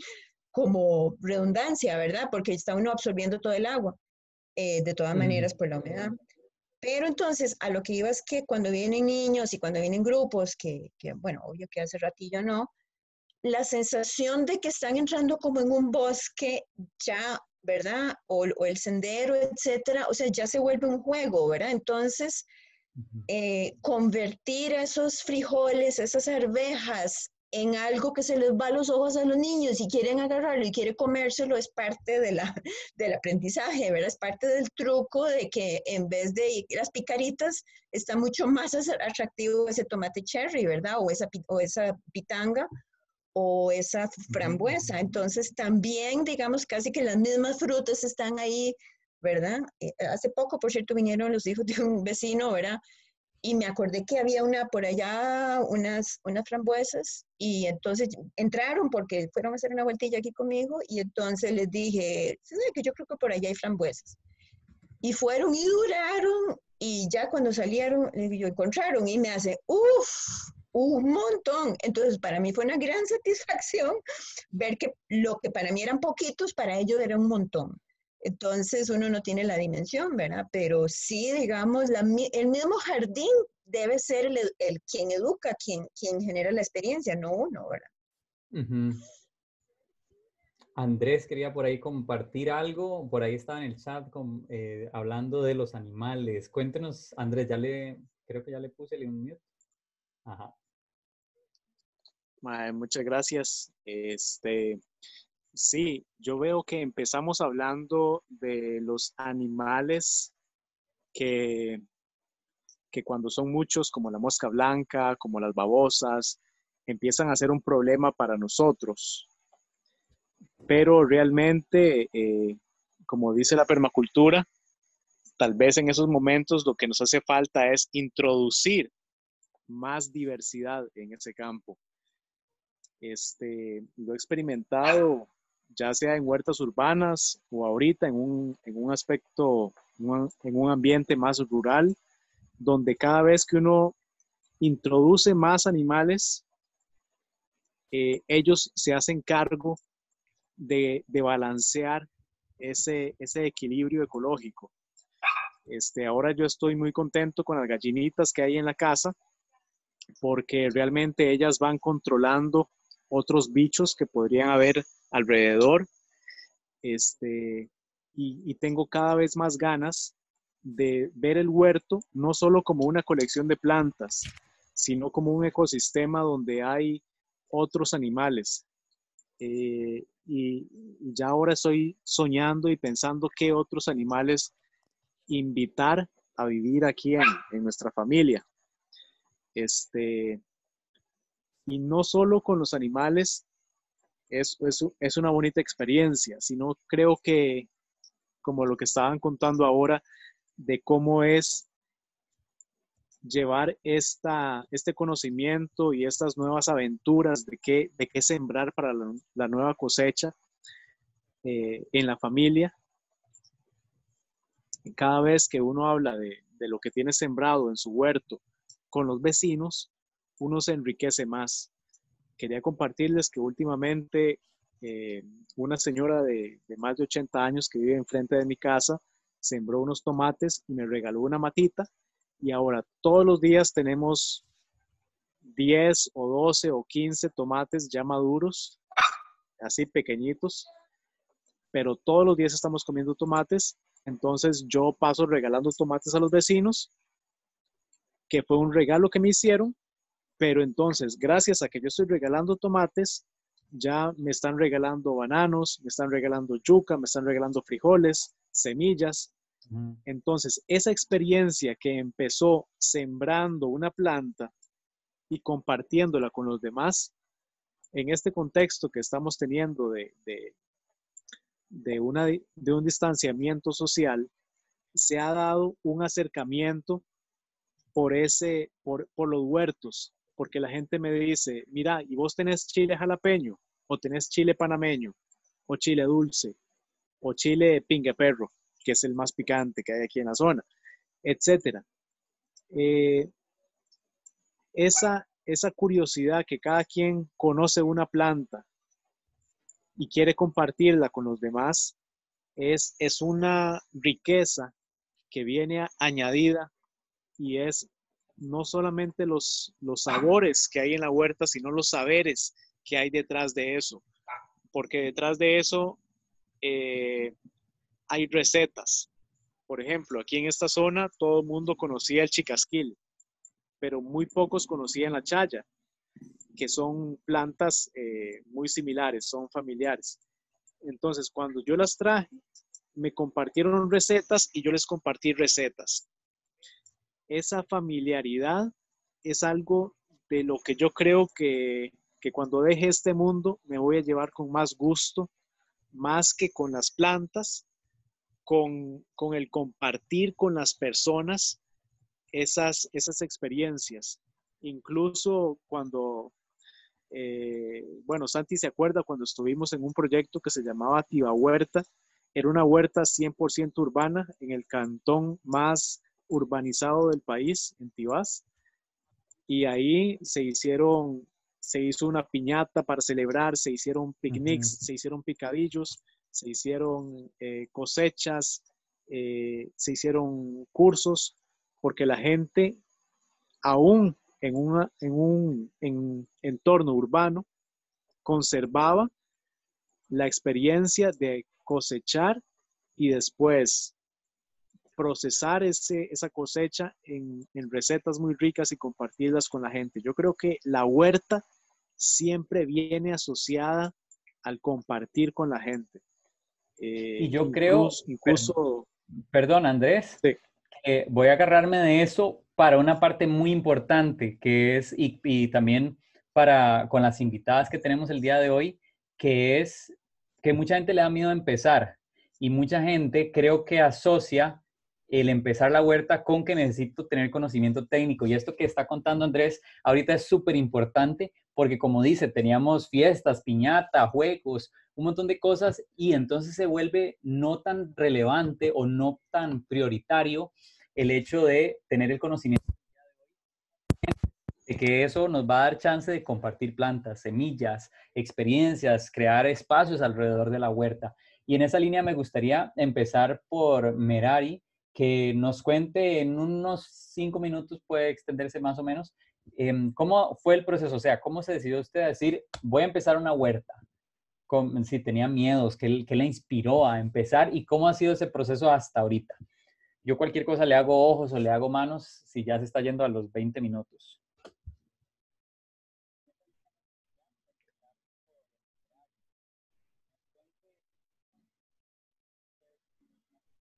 como redundancia, ¿verdad? Porque está uno absorbiendo todo el agua, eh, de todas maneras por la humedad. Pero entonces, a lo que iba es que cuando vienen niños y cuando vienen grupos, que, que bueno, obvio que hace ratillo no, la sensación de que están entrando como en un bosque ya, ¿verdad? O, o el sendero, etcétera, o sea, ya se vuelve un juego, ¿verdad? Entonces, eh, convertir esos frijoles, esas arvejas, en algo que se les va a los ojos a los niños y quieren agarrarlo y quieren comérselo es parte de la, del aprendizaje, ¿verdad? Es parte del truco de que en vez de las picaritas está mucho más atractivo ese tomate cherry, ¿verdad? O esa, o esa pitanga o esa frambuesa. Entonces también, digamos, casi que las mismas frutas están ahí, ¿verdad? Eh, hace poco, por cierto, vinieron los hijos de un vecino, ¿verdad? Y me acordé que había una por allá, unas, unas frambuesas, y entonces entraron porque fueron a hacer una vueltilla aquí conmigo, y entonces les dije, ¿sí sabe que yo creo que por allá hay frambuesas? Y fueron y duraron, y ya cuando salieron, les digo, encontraron, y me hace, uff, un montón. Entonces, para mí fue una gran satisfacción ver que lo que para mí eran poquitos, para ellos era un montón. Entonces uno no tiene la dimensión, ¿verdad? Pero sí, digamos, la, el mismo jardín debe ser el, el quien educa, quien, quien genera la experiencia, no uno, ¿verdad? Uh-huh. Andrés quería por ahí compartir algo, por ahí estaba en el chat con, eh, hablando de los animales. Cuéntenos, Andrés, ya le, creo que ya le puse el mute. Ajá. Madre, muchas gracias. Este, sí, yo veo que empezamos hablando de los animales que, que cuando son muchos, como la mosca blanca, como las babosas, empiezan a ser un problema para nosotros. Pero realmente, eh, como dice la permacultura, tal vez en esos momentos lo que nos hace falta es introducir más diversidad en ese campo. Este, lo he experimentado ya sea en huertas urbanas o ahorita en un, en un aspecto, un, en un ambiente más rural, donde cada vez que uno introduce más animales, eh, ellos se hacen cargo de, de balancear ese, ese equilibrio ecológico. Este, ahora yo estoy muy contento con las gallinitas que hay en la casa, porque realmente ellas van controlando otros bichos que podrían haber alrededor. Este, y, y tengo cada vez más ganas de ver el huerto no solo como una colección de plantas, sino como un ecosistema donde hay otros animales. Eh, y, y ya ahora estoy soñando y pensando qué otros animales invitar a vivir aquí en, en nuestra familia. Este, y no solo con los animales es, es, es una bonita experiencia, sino creo que, como lo que estaban contando ahora, de cómo es llevar esta, este conocimiento y estas nuevas aventuras de qué, de qué sembrar para la, la nueva cosecha eh, en la familia. Cada vez que uno habla de, de lo que tiene sembrado en su huerto con los vecinos, uno se enriquece más. Quería compartirles que últimamente eh, una señora de, de más de ochenta años que vive enfrente de mi casa sembró unos tomates y me regaló una matita, y ahora todos los días tenemos diez o doce o quince tomates ya maduros, así pequeñitos, pero todos los días estamos comiendo tomates. Entonces yo paso regalando tomates a los vecinos, que fue un regalo que me hicieron, pero entonces gracias a que yo estoy regalando tomates, ya me están regalando bananos, me están regalando yuca, me están regalando frijoles, semillas. Uh-huh. Entonces esa experiencia que empezó sembrando una planta y compartiéndola con los demás, en este contexto que estamos teniendo de, de, de, una, de un distanciamiento social, se ha dado un acercamiento por, ese, por, por los huertos, porque la gente me dice, mira, ¿y vos tenés chile jalapeño? ¿O tenés chile panameño? ¿O chile dulce? ¿O chile pingueperro, que es el más picante que hay aquí en la zona? Etcétera. Eh, esa, esa curiosidad que cada quien conoce una planta y quiere compartirla con los demás, es, es una riqueza que viene a, añadida, y es no solamente los, los sabores que hay en la huerta, sino los saberes que hay detrás de eso. Porque detrás de eso eh, hay recetas. Por ejemplo, aquí en esta zona todo el mundo conocía el chicasquil, pero muy pocos conocían la chaya, que son plantas eh, muy similares, son familiares. Entonces, cuando yo las traje, me compartieron recetas y yo les compartí recetas. Esa familiaridad es algo de lo que yo creo que, que cuando deje este mundo me voy a llevar con más gusto, más que con las plantas, con, con el compartir con las personas esas, esas experiencias. Incluso cuando, eh, bueno, Santi se acuerda cuando estuvimos en un proyecto que se llamaba Tiba Huerta. Era una huerta cien por ciento urbana en el cantón más urbanizado del país, en Tibás, y ahí se hicieron, se hizo una piñata para celebrar, se hicieron picnics, uh-huh. se hicieron picadillos, se hicieron eh, cosechas, eh, se hicieron cursos, porque la gente, aún en, una, en un en, entorno urbano, conservaba la experiencia de cosechar y después procesar ese, esa cosecha en, en recetas muy ricas y compartirlas con la gente. Yo creo que la huerta siempre viene asociada al compartir con la gente. Eh, y yo creo, incluso, per, perdón Andrés, sí. eh, voy a agarrarme de eso para una parte muy importante que es, y, y también para con las invitadas que tenemos el día de hoy, que es que mucha gente le da miedo a empezar y mucha gente creo que asocia el empezar la huerta con que necesito tener conocimiento técnico. Y esto que está contando Andrés ahorita es súper importante porque, como dice, teníamos fiestas, piñata, juegos, un montón de cosas, y entonces se vuelve no tan relevante o no tan prioritario el hecho de tener el conocimiento de que eso nos va a dar chance de compartir plantas, semillas, experiencias, crear espacios alrededor de la huerta. Y en esa línea me gustaría empezar por Merari, que nos cuente en unos cinco minutos, puede extenderse más o menos, eh, cómo fue el proceso, o sea, cómo se decidió usted a decir, voy a empezar una huerta, con, si tenía miedos, qué, qué le inspiró a empezar y cómo ha sido ese proceso hasta ahorita. Yo cualquier cosa le hago ojos o le hago manos si ya se está yendo a los veinte minutos.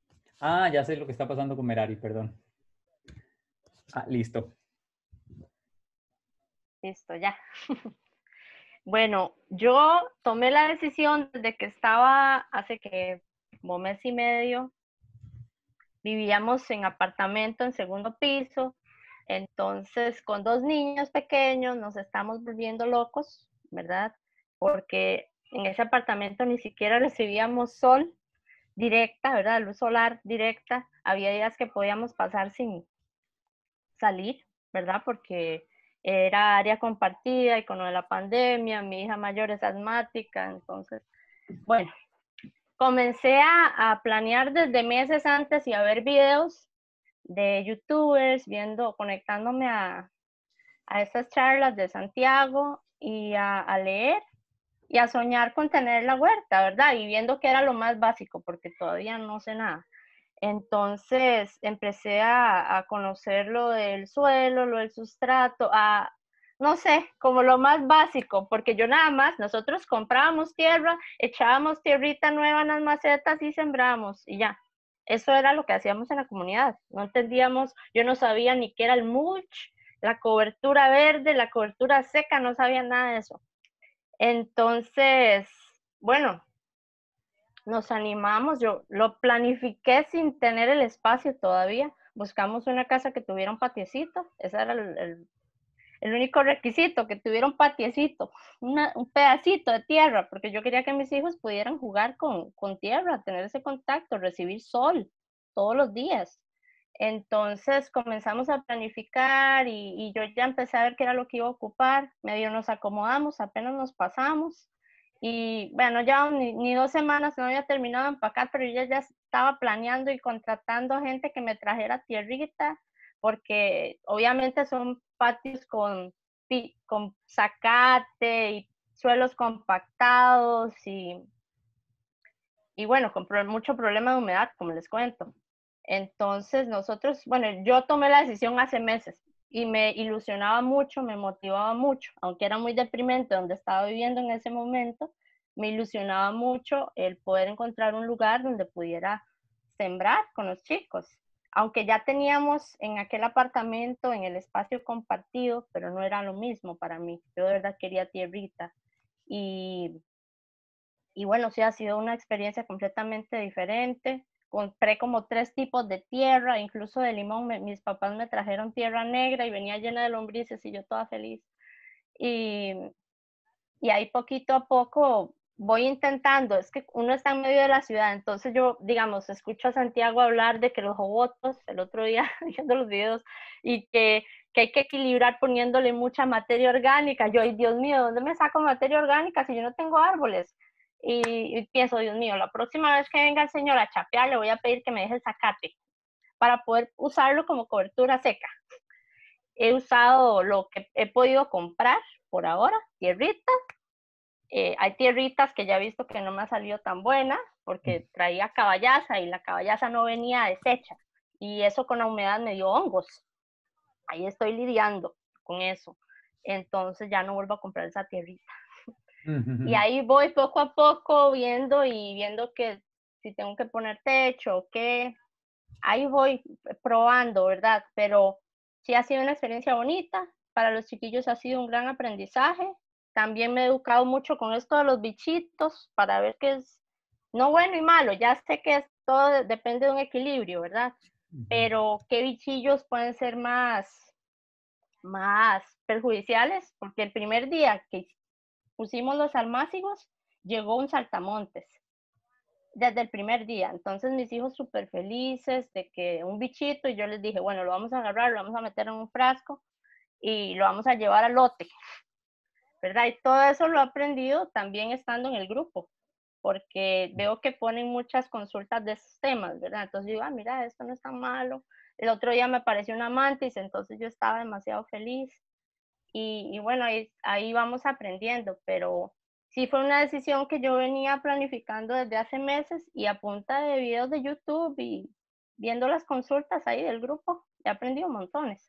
Ah, ya sé lo que está pasando con Merari, perdón. Ah, listo. Listo, ya. Bueno, yo tomé la decisión desde que estaba hace que como mes y medio. Vivíamos en apartamento en segundo piso, entonces con dos niños pequeños nos estamos volviendo locos, ¿verdad? Porque en ese apartamento ni siquiera recibíamos sol directa, ¿verdad? Luz solar directa. Había días que podíamos pasar sin salir, ¿verdad? Porque era área compartida y con lo de la pandemia, mi hija mayor es asmática, entonces, bueno, comencé a, a planear desde meses antes y a ver videos de youtubers, viendo, conectándome a, a estas charlas de Santiago y a, a leer y a soñar con tener la huerta, ¿verdad? Y viendo que era lo más básico, porque todavía no sé nada. Entonces empecé a, a conocer lo del suelo, lo del sustrato, a, no sé, como lo más básico, porque yo nada más, nosotros comprábamos tierra, echábamos tierrita nueva en las macetas y sembramos y ya. Eso era lo que hacíamos en la comunidad. No entendíamos, yo no sabía ni qué era el mulch, la cobertura verde, la cobertura seca, no sabía nada de eso. Entonces, bueno, nos animamos, yo lo planifiqué sin tener el espacio todavía. Buscamos una casa que tuviera un patiecito, ese era el, el, el único requisito, que tuviera un patiecito, una, un pedacito de tierra, porque yo quería que mis hijos pudieran jugar con, con tierra, tener ese contacto, recibir sol todos los días. Entonces comenzamos a planificar y, y yo ya empecé a ver qué era lo que iba a ocupar, medio nos acomodamos, apenas nos pasamos. Y bueno, ya ni, ni dos semanas no había terminado de empacar, pero yo ya estaba planeando y contratando gente que me trajera tierrita, porque obviamente son patios con, con zacate y suelos compactados y, y bueno, con mucho problema de humedad, como les cuento. Entonces nosotros, bueno, yo tomé la decisión hace meses y me ilusionaba mucho, me motivaba mucho, aunque era muy deprimente donde estaba viviendo en ese momento, me ilusionaba mucho el poder encontrar un lugar donde pudiera sembrar con los chicos. Aunque ya teníamos en aquel apartamento, en el espacio compartido, pero no era lo mismo para mí. Yo de verdad quería tierrita. Y, y bueno, sí ha sido una experiencia completamente diferente. Compré como tres tipos de tierra, incluso de limón. Me, mis papás me trajeron tierra negra y venía llena de lombrices y yo toda feliz. Y, y ahí poquito a poco voy intentando, es que uno está en medio de la ciudad, entonces yo, digamos, escucho a Santiago hablar de que los jogotos, el otro día viendo los videos, y que, que hay que equilibrar poniéndole mucha materia orgánica. Yo, ay, Dios mío, ¿dónde me saco materia orgánica si yo no tengo árboles? Y, y pienso, Dios mío, la próxima vez que venga el señor a chapear, le voy a pedir que me deje el zacate para poder usarlo como cobertura seca. He usado lo que he podido comprar por ahora, tierrita. Eh, hay tierritas que ya he visto que no me ha salido tan buena porque traía caballaza y la caballaza no venía deshecha y eso con la humedad me dio hongos. Ahí estoy lidiando con eso. Entonces ya no vuelvo a comprar esa tierrita. Y ahí voy poco a poco viendo y viendo que si tengo que poner techo o qué. Ahí voy probando, ¿verdad? Pero sí ha sido una experiencia bonita. Para los chiquillos ha sido un gran aprendizaje. También me he educado mucho con esto de los bichitos para ver qué es, no bueno y malo, ya sé que es, todo depende de un equilibrio, ¿verdad? Pero qué bichillos pueden ser más, más perjudiciales, porque el primer día que pusimos los almácigos, llegó un saltamontes desde el primer día. Entonces mis hijos súper felices de que un bichito, y yo les dije, bueno, lo vamos a agarrar, lo vamos a meter en un frasco y lo vamos a llevar al lote, ¿verdad? Y todo eso lo he aprendido también estando en el grupo, porque veo que ponen muchas consultas de esos temas, ¿verdad? Entonces yo digo, ah, mira, esto no es tan malo. El otro día me apareció una mantis, entonces yo estaba demasiado feliz. Y, y bueno, ahí, ahí vamos aprendiendo, pero sí fue una decisión que yo venía planificando desde hace meses y a punta de videos de YouTube y viendo las consultas ahí del grupo, he aprendido montones.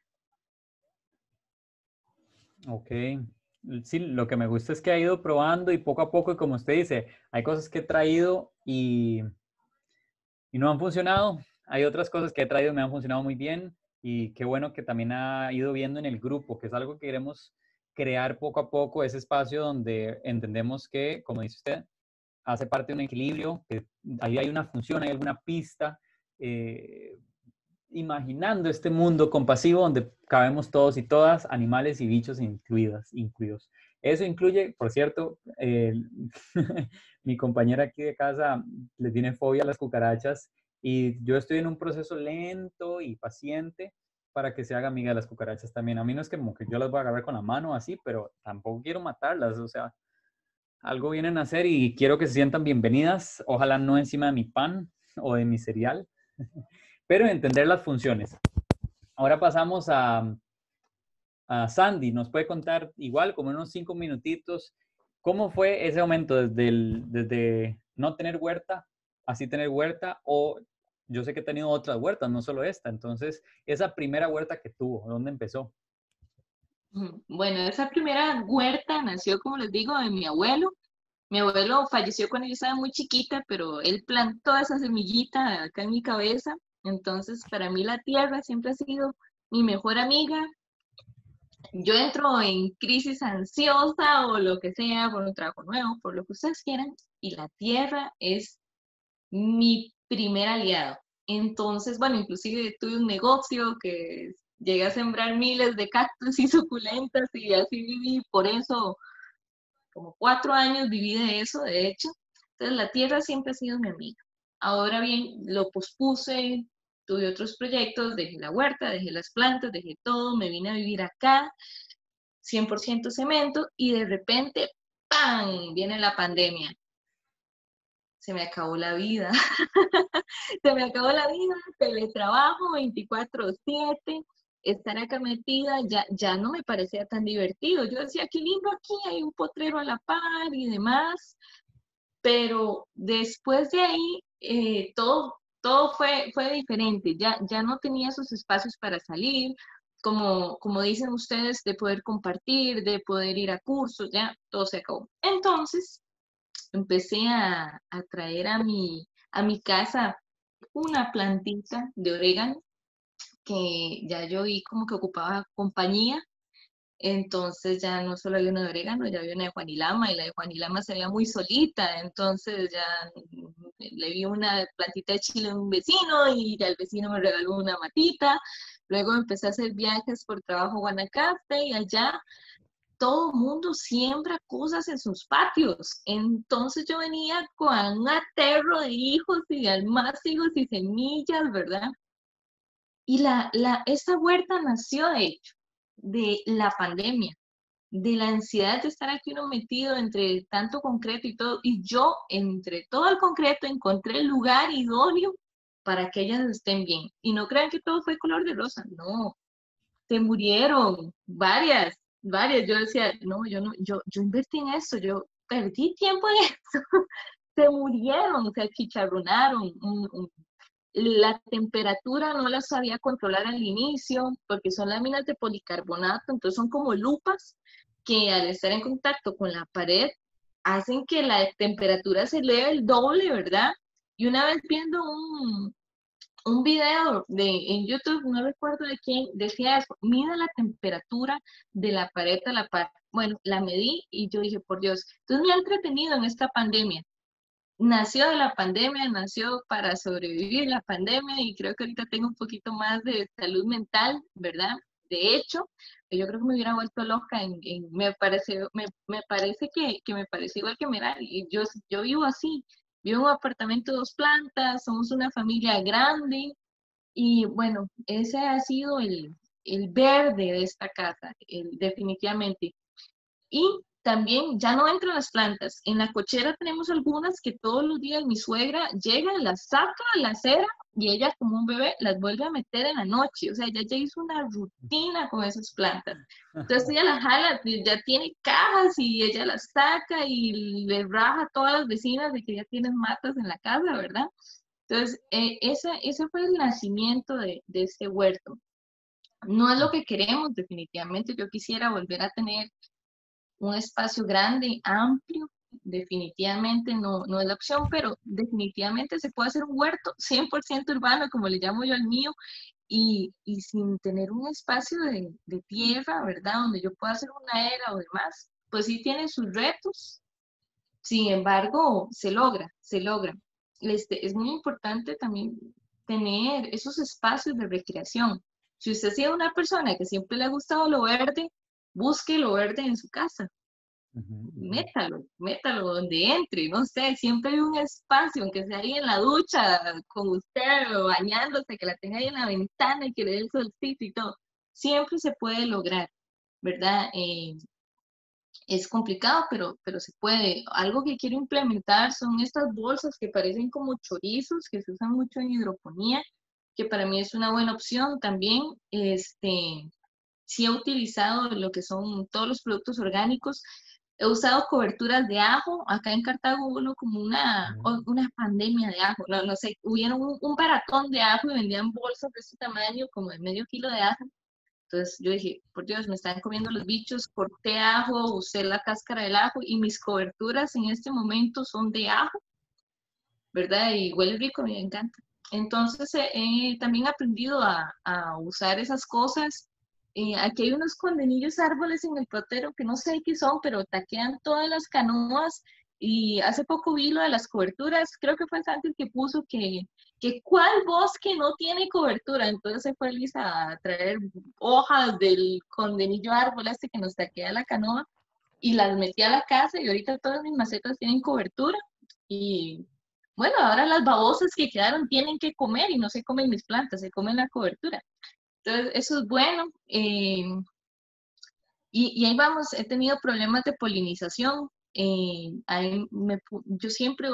Ok. Sí, lo que me gusta es que ha ido probando y poco a poco, y como usted dice, hay cosas que he traído y, y no han funcionado. Hay otras cosas que he traído y me han funcionado muy bien. Y qué bueno que también ha ido viendo en el grupo, que es algo que queremos crear poco a poco ese espacio donde entendemos que, como dice usted, hace parte de un equilibrio, que ahí hay una función, hay alguna pista, eh, imaginando este mundo compasivo donde cabemos todos y todas, animales y bichos incluidas, incluidos. Eso incluye, por cierto, eh, mi compañera aquí de casa le tiene fobia a las cucarachas y yo estoy en un proceso lento y paciente para que se haga amiga de las cucarachas también. A mí no es como que yo las voy a agarrar con la mano así, pero tampoco quiero matarlas, o sea, algo vienen a hacer y quiero que se sientan bienvenidas, ojalá no encima de mi pan o de mi cereal, pero entender las funciones. Ahora pasamos a, a Sandy, nos puede contar igual, como en unos cinco minutitos, cómo fue ese momento desde, el, desde no tener huerta, así tener huerta, o yo sé que he tenido otras huertas, no solo esta, entonces esa primera huerta que tuvo, ¿dónde empezó? Bueno, esa primera huerta nació, como les digo, de mi abuelo. Mi abuelo falleció cuando yo estaba muy chiquita, pero él plantó esa semillita acá en mi cabeza. Entonces, para mí la tierra siempre ha sido mi mejor amiga. Yo entro en crisis ansiosa o lo que sea, por un trabajo nuevo, por lo que ustedes quieran, y la tierra es mi primer aliado. Entonces, bueno, inclusive tuve un negocio que llegué a sembrar miles de cactus y suculentas y así viví, por eso, como cuatro años viví de eso, de hecho. Entonces, la tierra siempre ha sido mi amiga. Ahora bien, lo pospuse, tuve otros proyectos, dejé la huerta, dejé las plantas, dejé todo, me vine a vivir acá, cien por ciento cemento, y de repente, ¡pam!, viene la pandemia. Se me acabó la vida. Se me acabó la vida, teletrabajo veinticuatro siete, estar acá metida ya, ya no me parecía tan divertido. Yo decía, qué lindo aquí, hay un potrero a la par y demás, pero después de ahí eh, todo, todo fue, fue diferente. Ya, ya no tenía esos espacios para salir, como, como dicen ustedes, de poder compartir, de poder ir a cursos, ya todo se acabó. Entonces, empecé a, a traer a mi, a mi casa una plantita de orégano que ya yo vi como que ocupaba compañía. Entonces ya no solo había una de orégano, ya había una de Juanilama, y la de Juanilama se veía muy solita. Entonces ya le vi una plantita de chile a un vecino y ya el vecino me regaló una matita. Luego empecé a hacer viajes por trabajo a Guanacaste y allá todo mundo siembra cosas en sus patios. Entonces yo venía con un aterro de hijos y almácigos y semillas, ¿verdad? Y la, la, esta huerta nació, de hecho, de la pandemia, de la ansiedad de estar aquí uno metido entre tanto concreto y todo. Y yo, entre todo el concreto, encontré el lugar idóneo para que ellas estén bien. Y no crean que todo fue color de rosa, no. Se murieron varias, varias. Yo decía, no, yo no, yo, yo invertí en eso, yo perdí tiempo en eso. Se murieron, se achicharronaron. Un, un, la temperatura no la sabía controlar al inicio, porque son láminas de policarbonato, entonces son como lupas que al estar en contacto con la pared hacen que la temperatura se eleve el doble, ¿verdad? Y una vez viendo un, un video de, en YouTube, no recuerdo de quién, decía eso, mida la temperatura de la pared a la par. Bueno, la medí y yo dije, por Dios, entonces me ha entretenido en esta pandemia. Nació de la pandemia, nació para sobrevivir la pandemia, y creo que ahorita tengo un poquito más de salud mental, ¿verdad? De hecho, yo creo que me hubiera vuelto loca, en, en, me, parece, me, me parece que, que me parece igual que Meral, y yo, yo vivo así. Vivo en un apartamento de dos plantas, somos una familia grande y bueno, ese ha sido el, el verde de esta casa, el, definitivamente. Y también ya no entran las plantas. En la cochera tenemos algunas que todos los días mi suegra llega, las saca a la acera y ella, como un bebé, las vuelve a meter en la noche. O sea, ella ya hizo una rutina con esas plantas. Entonces ella las jala, ya tiene cajas y ella las saca y le raja a todas las vecinas de que ya tienen matas en la casa, ¿verdad? Entonces, eh, ese, ese fue el nacimiento de, de este huerto. No es lo que queremos, definitivamente. Yo quisiera volver a tener un espacio grande, amplio, definitivamente no, no es la opción, pero definitivamente se puede hacer un huerto cien por ciento urbano, como le llamo yo al mío, y, y sin tener un espacio de, de tierra, ¿verdad? Donde yo pueda hacer una era o demás, pues sí tiene sus retos. Sin embargo, se logra, se logra. Este, es muy importante también tener esos espacios de recreación. Si usted ha sido una persona que siempre le ha gustado lo verde, busque lo verde en su casa. Ujú, ujú. Métalo, métalo donde entre, no sé, siempre hay un espacio, aunque sea ahí en la ducha con usted o bañándose, que la tenga ahí en la ventana y que le dé el solcito y todo. Siempre se puede lograr, ¿verdad? Eh, es complicado, pero, pero se puede. Algo que quiero implementar son estas bolsas que parecen como chorizos, que se usan mucho en hidroponía, que para mí es una buena opción también. Este, sí he utilizado lo que son todos los productos orgánicos. He usado coberturas de ajo. Acá en Cartago hubo como una, Mm. una pandemia de ajo. No, no sé, hubieron un, un baratón de ajo y vendían bolsas de este tamaño, como de medio kilo de ajo. Entonces yo dije, por Dios, me están comiendo los bichos, corté ajo, usé la cáscara del ajo y mis coberturas en este momento son de ajo, ¿verdad? Y huele rico, me encanta. Entonces eh, eh, también he aprendido a, a usar esas cosas. Eh, aquí hay unos condenillos árboles en el potero que no sé qué son, pero taquean todas las canoas. Y hace poco vi lo de las coberturas, creo que fue Santi el que puso que, que cuál bosque no tiene cobertura. Entonces se fue Lisa a traer hojas del condenillo árbol este que nos taquea la canoa y las metí a la casa y ahorita todas mis macetas tienen cobertura. Y bueno, ahora las babosas que quedaron tienen que comer y no se comen mis plantas, se comen la cobertura. Entonces, eso es bueno. Eh, y, y ahí vamos, he tenido problemas de polinización. Eh, ahí me, yo siempre,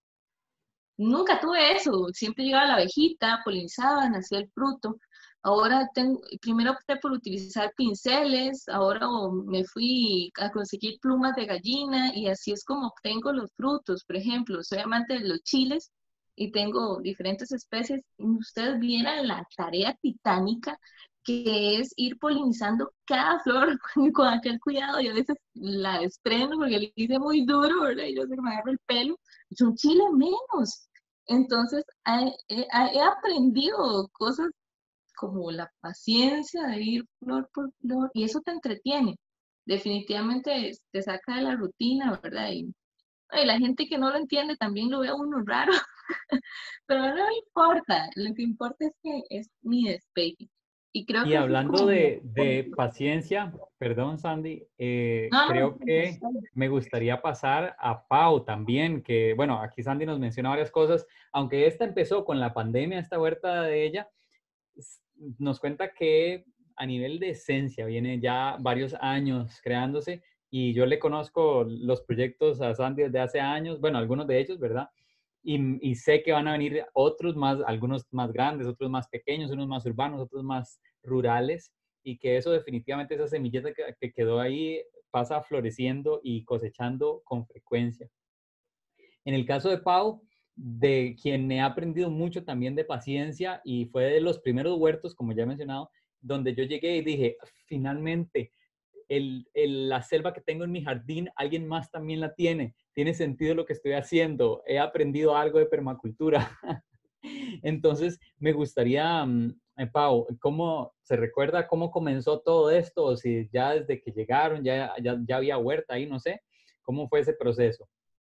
nunca tuve eso, siempre llegaba la abejita, polinizaba, nacía el fruto. Ahora tengo, primero opté por utilizar pinceles, ahora me fui a conseguir plumas de gallina y así es como obtengo los frutos. Por ejemplo, soy amante de los chiles y tengo diferentes especies. Ustedes vieran la tarea titánica que es ir polinizando cada flor con aquel cuidado. Yo a veces la desprendo porque le hice muy duro, ¿verdad? Y yo se me agarro el pelo. Es un chile menos. Entonces, he, he, he aprendido cosas como la paciencia de ir flor por flor, y eso te entretiene. Definitivamente te saca de la rutina, ¿verdad? Y, y la gente que no lo entiende también lo ve a uno raro, pero no me importa. Lo que importa es que es mi despegue. Y creo Y que eso es hablando como... de, de paciencia, perdón, Sandy, eh, No, no, creo que me gustaría pasar a Pau también, que bueno, aquí Sandy nos menciona varias cosas, aunque esta empezó con la pandemia, esta huerta de ella, nos cuenta que a nivel de esencia viene ya varios años creándose y yo le conozco los proyectos a Sandy desde hace años, bueno, algunos de ellos, ¿verdad? Y, y sé que van a venir otros más, algunos más grandes, otros más pequeños, unos más urbanos, otros más rurales, y que eso definitivamente, esa semilleta que, que quedó ahí pasa floreciendo y cosechando con frecuencia. En el caso de Pau, de quien he aprendido mucho también de paciencia y fue de los primeros huertos, como ya he mencionado, donde yo llegué y dije, finalmente, el, el, la selva que tengo en mi jardín, alguien más también la tiene. Tiene sentido lo que estoy haciendo. He aprendido algo de permacultura. Entonces, me gustaría, um, eh, Pau, ¿cómo se recuerda cómo comenzó todo esto? O si ya desde que llegaron ya, ya, ya había huerta ahí, no sé. ¿Cómo fue ese proceso?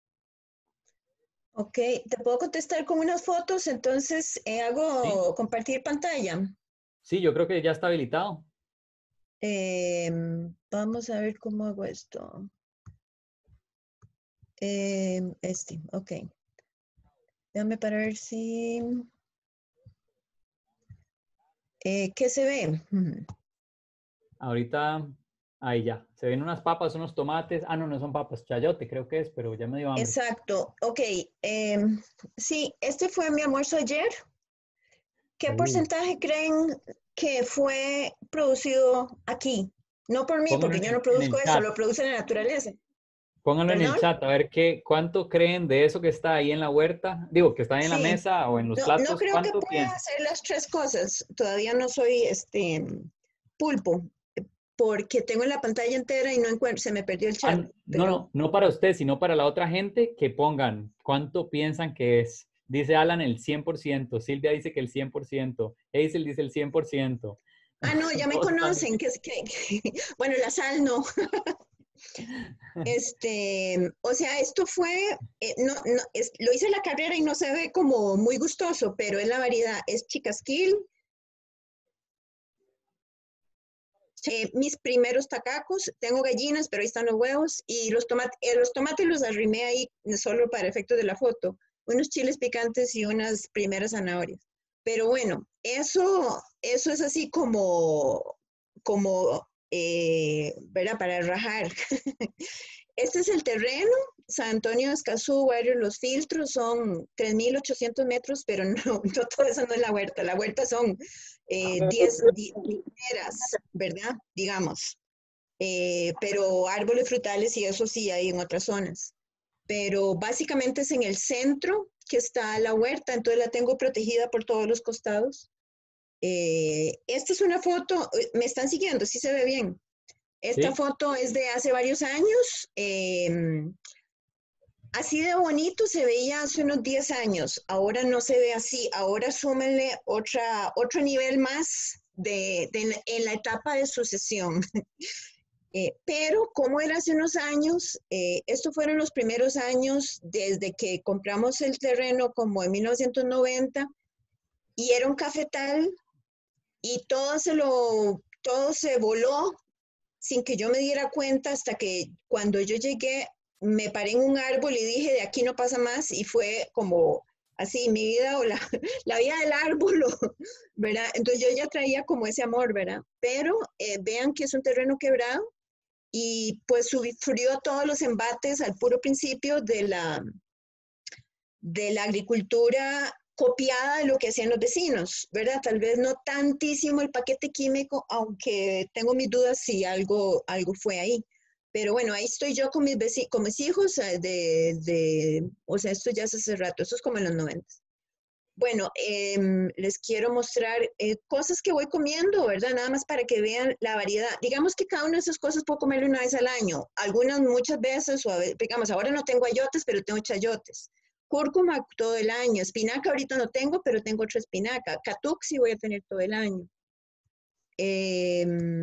Ok, te puedo contestar con unas fotos, entonces eh, Sí, hago compartir pantalla. sí, yo creo que ya está habilitado. Eh, vamos a ver cómo hago esto. Eh, este, ok. Déjame para ver si... Eh, ¿qué se ve? Ujú. Ahorita, ahí ya. Se ven unas papas, unos tomates. Ah, no, no son papas, chayote creo que es, pero ya me dio hambre. Exacto, ok. em, sí, este fue mi almuerzo ayer. ¿Qué Uh, porcentaje creen que fue producido aquí? No por mí, pónganlo porque en yo el, no en produzco el eso, chat. lo produce la naturaleza. Pónganlo en el ¿Perdón? chat, a ver qué, cuánto creen de eso que está ahí en la huerta. Digo, que está ahí en la Sí, mesa o en los no, no platos. creo que ¿Cuánto pueda piensan? hacer las tres cosas. Todavía no soy este pulpo, porque tengo la pantalla entera y no encuentro, se me perdió el Ah, chat. no, Pero no, no para usted, sino para la otra gente que pongan cuánto piensan que es. Dice Alan el cien por ciento, Silvia dice que el cien por ciento, Hazel dice el cien por ciento. Ah, no, ya me Todos están- conocen, que es que, que- bueno, la sal no. Este, o sea, esto fue, eh, no, no, es- lo hice en la carrera y no se ve como muy gustoso, pero es la variedad, es chicasquil. Eh, mis primeros tacacos, tengo gallinas, pero ahí están los huevos, y los, tomat eh, los tomates los arrimé ahí solo para efectos de la foto, unos chiles picantes y unas primeras zanahorias. Pero bueno, eso, eso es así como, como eh, ¿verdad? Para rajar. Este es el terreno, San Antonio de Escazú, Barrio Los Filtros, son tres mil ochocientos metros, pero no, no todo eso no es la huerta. La huerta son eh, diez hectáreas, ¿verdad? Digamos. Eh, pero árboles frutales y eso sí hay en otras zonas. Pero básicamente es en el centro que está la huerta, entonces la tengo protegida por todos los costados. Eh, esta es una foto, me están siguiendo, sí se ve bien. Esta ¿Sí? foto es de hace varios años. Eh, así de bonito se veía hace unos diez años. Ahora no se ve así. Ahora súmenle otra, otro nivel más de, de, en la etapa de sucesión. eh, pero como era hace unos años, eh, estos fueron los primeros años desde que compramos el terreno como en mil novecientos noventa y era un cafetal y todo se lo, todo se voló sin que yo me diera cuenta hasta que cuando yo llegué me paré en un árbol y dije de aquí no pasa más y fue como así mi vida o la, la vida del árbol, o, ¿verdad? Entonces yo ya traía como ese amor, ¿verdad? Pero eh, vean que es un terreno quebrado y pues sufrió todos los embates al puro principio de la, de la agricultura copiada de lo que hacían los vecinos, ¿verdad? Tal vez no tantísimo el paquete químico, aunque tengo mis dudas si algo, algo fue ahí. Pero bueno, ahí estoy yo con mis, veci con mis hijos, de, de, o sea, esto ya es hace rato, esto es como en los noventas. Bueno, eh, les quiero mostrar eh, cosas que voy comiendo, ¿verdad? Nada más para que vean la variedad. Digamos que cada una de esas cosas puedo comer una vez al año, algunas muchas veces, o a veces, digamos, ahora no tengo ayotes, pero tengo chayotes. Cúrcuma todo el año. Espinaca ahorita no tengo, pero tengo otra espinaca. Catuc sí voy a tener todo el año. Eh,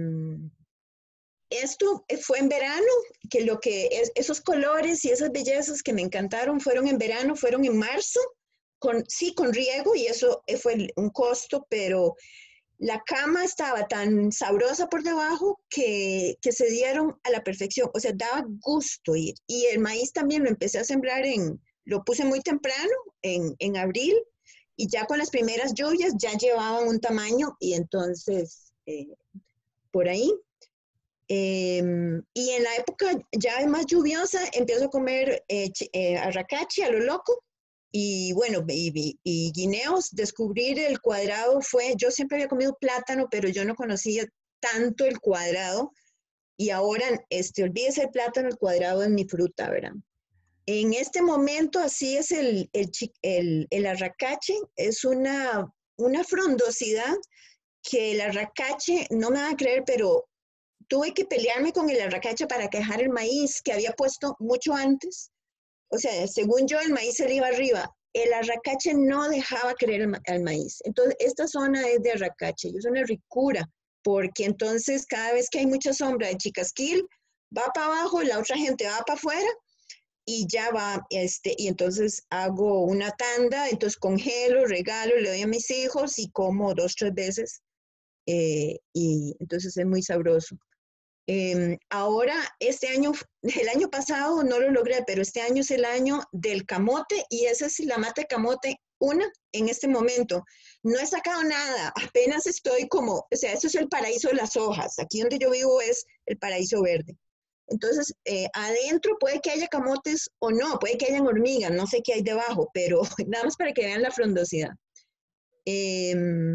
esto fue en verano, que lo que es, esos colores y esas bellezas que me encantaron fueron en verano, fueron en marzo, con, sí, con riego, y eso fue un costo, pero la cama estaba tan sabrosa por debajo que, que se dieron a la perfección. O sea, daba gusto ir. Y el maíz también lo empecé a sembrar en, lo puse muy temprano, en, en abril, y ya con las primeras lluvias ya llevaban un tamaño, y entonces, eh, por ahí. Eh, y en la época ya más lluviosa, empiezo a comer eh, eh, arracachi a lo loco, y bueno, y, y, y guineos. Descubrir el cuadrado fue, yo siempre había comido plátano, pero yo no conocía tanto el cuadrado, y ahora, este, olvídese el plátano, el cuadrado es mi fruta, ¿verdad? En este momento, así es el, el, el, el arracache, es una, una frondosidad que el arracache, no me van a creer, pero tuve que pelearme con el arracache para quejar el maíz que había puesto mucho antes. O sea, según yo, el maíz se le iba arriba. El arracache no dejaba crecer al maíz. Entonces, esta zona es de arracache y es una ricura, porque entonces cada vez que hay mucha sombra de chicasquil, va para abajo, la otra gente va para afuera y ya va, este, y entonces hago una tanda, entonces congelo, regalo, le doy a mis hijos y como dos, tres veces. Eh, y entonces es muy sabroso. Eh, ahora, este año, el año pasado no lo logré, pero este año es el año del camote y esa es la mata de camote, una en este momento. No he sacado nada, apenas estoy como, o sea, eso es el paraíso de las hojas. Aquí donde yo vivo es el paraíso verde. Entonces, eh, adentro puede que haya camotes o no, puede que hayan hormigas, no sé qué hay debajo, pero nada más para que vean la frondosidad. Eh,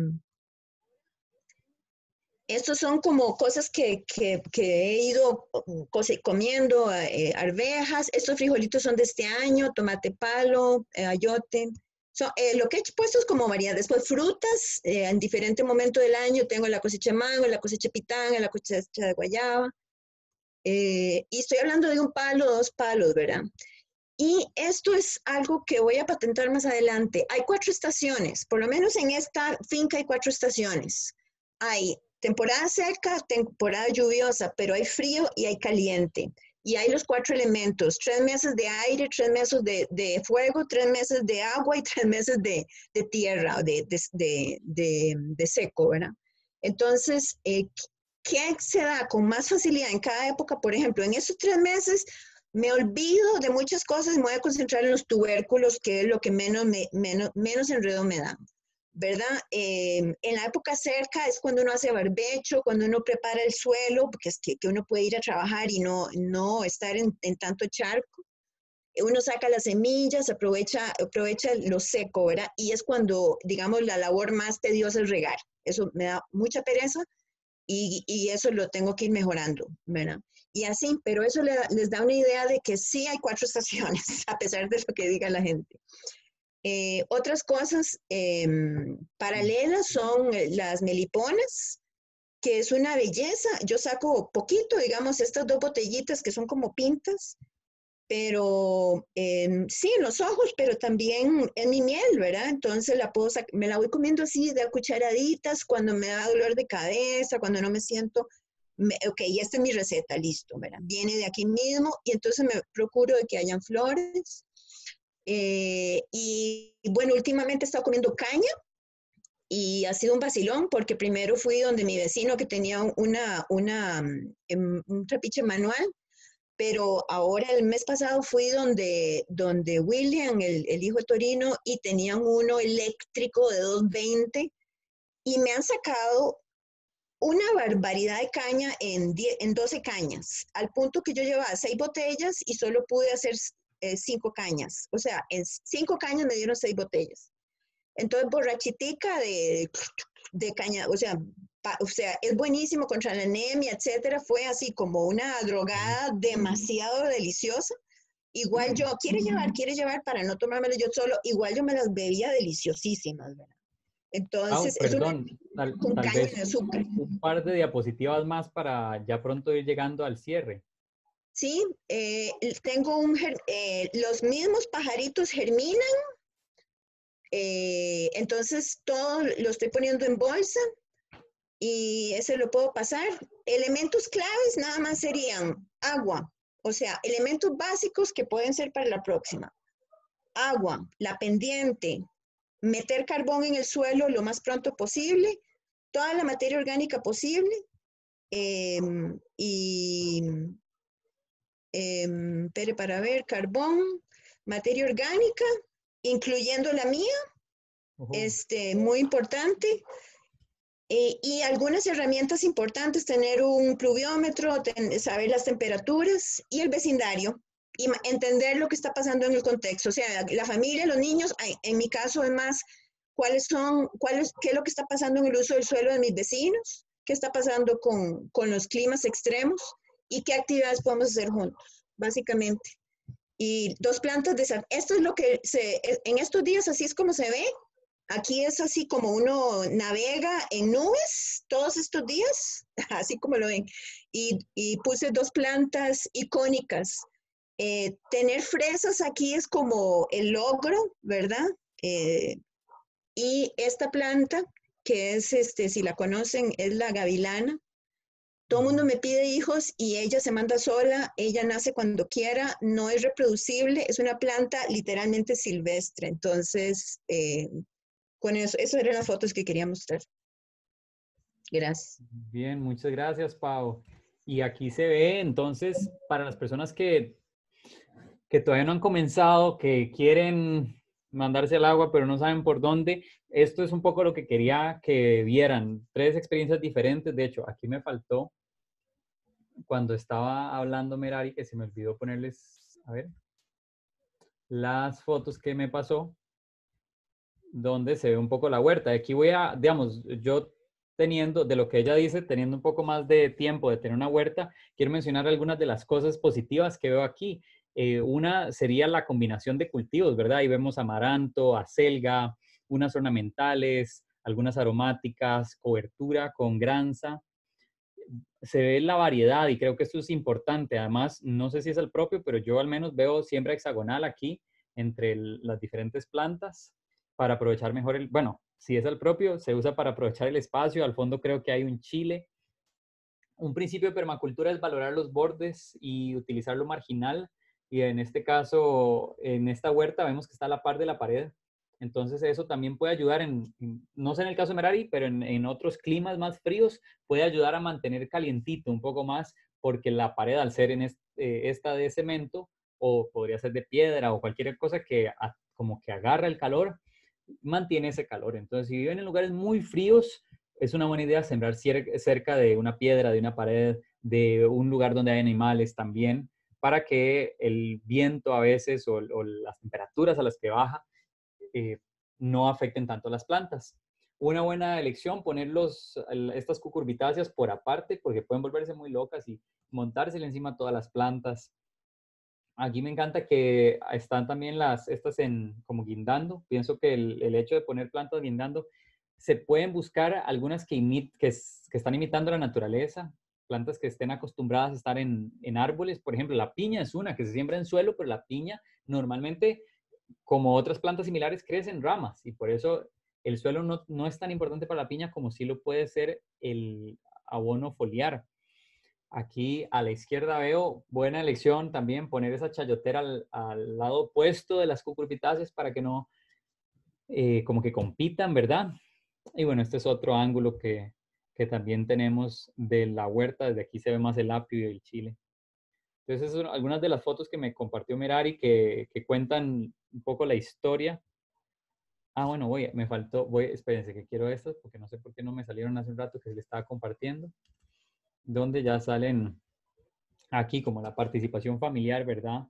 Estos son como cosas que, que, que he ido comiendo, eh, arvejas. Estos frijolitos son de este año, tomate palo, eh, ayote. So, eh, lo que he puesto es como variedad. Después frutas, eh, en diferente momento del año tengo la cosecha de mango, la cosecha de pitanga, la cosecha de guayaba. Eh, y estoy hablando de un palo, dos palos, ¿verdad? y esto es algo que voy a patentar más adelante. Hay cuatro estaciones, por lo menos en esta finca hay cuatro estaciones. Hay temporada seca, temporada lluviosa, pero hay frío y hay caliente. Y hay los cuatro elementos, tres meses de aire, tres meses de, de fuego, tres meses de agua y tres meses de, de tierra, de, de, de, de, de seco, ¿verdad? Entonces, eh, ¿qué se da con más facilidad en cada época? Por ejemplo, en esos tres meses me olvido de muchas cosas y me voy a concentrar en los tubérculos, que es lo que menos, me, menos, menos enredo me da, ¿verdad? Eh, en la época seca es cuando uno hace barbecho, cuando uno prepara el suelo, porque es que, que uno puede ir a trabajar y no, no estar en, en tanto charco. Uno saca las semillas, aprovecha, aprovecha lo seco, ¿verdad? Y es cuando, digamos, la labor más tediosa es regar. Eso me da mucha pereza y, y eso lo tengo que ir mejorando, ¿verdad? Y así, pero eso le, les da una idea de que sí hay cuatro estaciones, a pesar de lo que diga la gente. Eh, otras cosas eh, paralelas son las meliponas, que es una belleza. Yo saco poquito, digamos, estas dos botellitas que son como pintas, pero eh, sí, en los ojos, pero también en mi miel, ¿verdad? Entonces la puedo me la voy comiendo así de cucharaditas cuando me da dolor de cabeza, cuando no me siento, me, ok, esta es mi receta, listo, ¿verdad? Viene de aquí mismo y entonces me procuro de que hayan flores. Eh, y, y bueno, últimamente he estado comiendo caña y ha sido un vacilón porque primero fui donde mi vecino que tenía una, una, um, un trapiche manual, pero ahora el mes pasado fui donde, donde William, el, el hijo de Torino, y tenían uno eléctrico de doscientos veinte y me han sacado una barbaridad de caña en, diez, en doce cañas, al punto que yo llevaba seis botellas y solo pude hacer eh, cinco cañas. O sea, en cinco cañas me dieron seis botellas. Entonces, borrachitica de, de caña, o sea, pa, o sea, es buenísimo contra la anemia, etcétera. Fue así como una drogada demasiado deliciosa. Igual yo, quiere llevar, quiere llevar para no tomármelo yo solo, igual yo me las bebía deliciosísimas, ¿verdad? Entonces, oh, es una, perdón, tal, con tal caña vez de azúcar. un par de diapositivas más para ya pronto ir llegando al cierre. Sí, eh, tengo un, eh, los mismos pajaritos germinan, eh, entonces todo lo estoy poniendo en bolsa y ese lo puedo pasar. Elementos claves nada más serían agua, o sea, elementos básicos que pueden ser para la próxima. Agua, la pendiente, meter carbón en el suelo lo más pronto posible, toda la materia orgánica posible eh, y, eh, pero para ver, carbón, materia orgánica, incluyendo la mía, uh-huh. este, muy importante. Eh, y algunas herramientas importantes, tener un pluviómetro, ten, saber las temperaturas y el vecindario y entender lo que está pasando en el contexto. O sea, la familia, los niños, en mi caso es más, cuáles son, cuáles, qué es lo que está pasando en el uso del suelo de mis vecinos, qué está pasando con, con los climas extremos y qué actividades podemos hacer juntos, básicamente. Y dos plantas de sal. Esto es lo que se, en estos días así es como se ve. Aquí es así como uno navega en nubes todos estos días, así como lo ven. Y, y puse dos plantas icónicas. Eh, tener fresas aquí es como el logro, ¿verdad? Eh, y esta planta, que es, este, si la conocen, es la gavilana. Todo el mundo me pide hijos y ella se manda sola, ella nace cuando quiera, no es reproducible, es una planta literalmente silvestre. Entonces, eh, con eso, esas eran las fotos que quería mostrar. Gracias. Bien, muchas gracias, Pau. Y aquí se ve, entonces, para las personas que, que todavía no han comenzado, que quieren mandarse al agua, pero no saben por dónde, esto es un poco lo que quería que vieran. Tres experiencias diferentes. De hecho, aquí me faltó, cuando estaba hablando Merari, que se me olvidó ponerles, a ver, las fotos que me pasó, donde se ve un poco la huerta. Aquí voy a, digamos, yo teniendo, de lo que ella dice, teniendo un poco más de tiempo de tener una huerta, quiero mencionar algunas de las cosas positivas que veo aquí. Eh, una sería la combinación de cultivos, ¿verdad? Ahí vemos amaranto, acelga, unas ornamentales, algunas aromáticas, cobertura con granza. se ve la variedad y creo que esto es importante. Además, no sé si es el propio, pero yo al menos veo siempre hexagonal aquí entre el, las diferentes plantas para aprovechar mejor el, bueno, si es el propio, se usa para aprovechar el espacio. Al fondo creo que hay un chile. Un principio de permacultura es valorar los bordes y utilizar lo marginal. Y en este caso, en esta huerta vemos que está a la par de la pared. Entonces eso también puede ayudar, en, en no sé en el caso de Merari, pero en, en otros climas más fríos puede ayudar a mantener calientito un poco más, porque la pared al ser en este, eh, esta de cemento, o podría ser de piedra o cualquier cosa que a, como que agarra el calor, mantiene ese calor. Entonces si viven en lugares muy fríos, es una buena idea sembrar cerca de una piedra, de una pared, de un lugar donde hay animales también, para que el viento a veces o, o las temperaturas a las que baja eh, no afecten tanto las plantas. Una buena elección, poner los, estas cucurbitáceas por aparte, porque pueden volverse muy locas y montársele encima a todas las plantas. Aquí me encanta que están también las, estas en, como guindando. Pienso que el, el hecho de poner plantas guindando, se pueden buscar algunas que, imit, que, que están imitando la naturaleza, plantas que estén acostumbradas a estar en, en árboles. Por ejemplo, la piña es una que se siembra en suelo, pero la piña normalmente, como otras plantas similares, crece en ramas y por eso el suelo no, no es tan importante para la piña como sí lo puede ser el abono foliar. Aquí a la izquierda veo buena elección también poner esa chayotera al, al lado opuesto de las cucurbitáceas para que no eh, como que compitan, ¿verdad? Y bueno, este es otro ángulo que, que también tenemos de la huerta. Desde aquí se ve más el apio y el chile. Entonces, son algunas de las fotos que me compartió Merari que, que cuentan un poco la historia. Ah, bueno, voy, me faltó, voy, espérense que quiero estas porque no sé por qué no me salieron hace un rato que les estaba compartiendo. Donde ya salen aquí como la participación familiar, ¿verdad?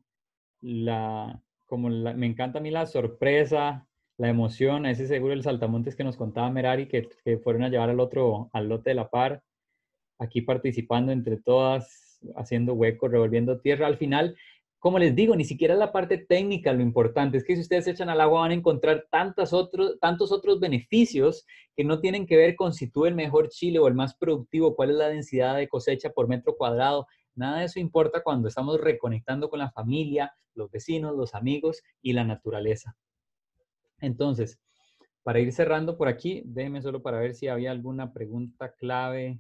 La, como la, me encanta a mí la sorpresa, la emoción, ese seguro el saltamontes que nos contaba Merari que, que fueron a llevar al otro, al lote de la par, aquí participando entre todas, haciendo huecos, revolviendo tierra. Al final, como les digo, ni siquiera es la parte técnica lo importante, es que si ustedes se echan al agua van a encontrar tantas otros, tantos otros beneficios que no tienen que ver con si tuve el mejor chile o el más productivo, cuál es la densidad de cosecha por metro cuadrado. Nada de eso importa cuando estamos reconectando con la familia, los vecinos, los amigos y la naturaleza. Entonces, para ir cerrando por aquí, déjenme solo para ver si había alguna pregunta clave.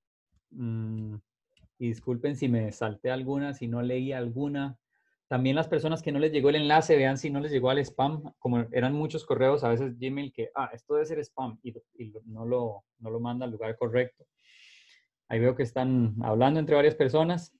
Mm, y disculpen si me salté alguna, si no leí alguna. También las personas que no les llegó el enlace, vean si no les llegó al spam. Como eran muchos correos, a veces Gmail que, ah, esto debe ser spam y, y no, lo, no lo manda al lugar correcto. Ahí veo que están hablando entre varias personas.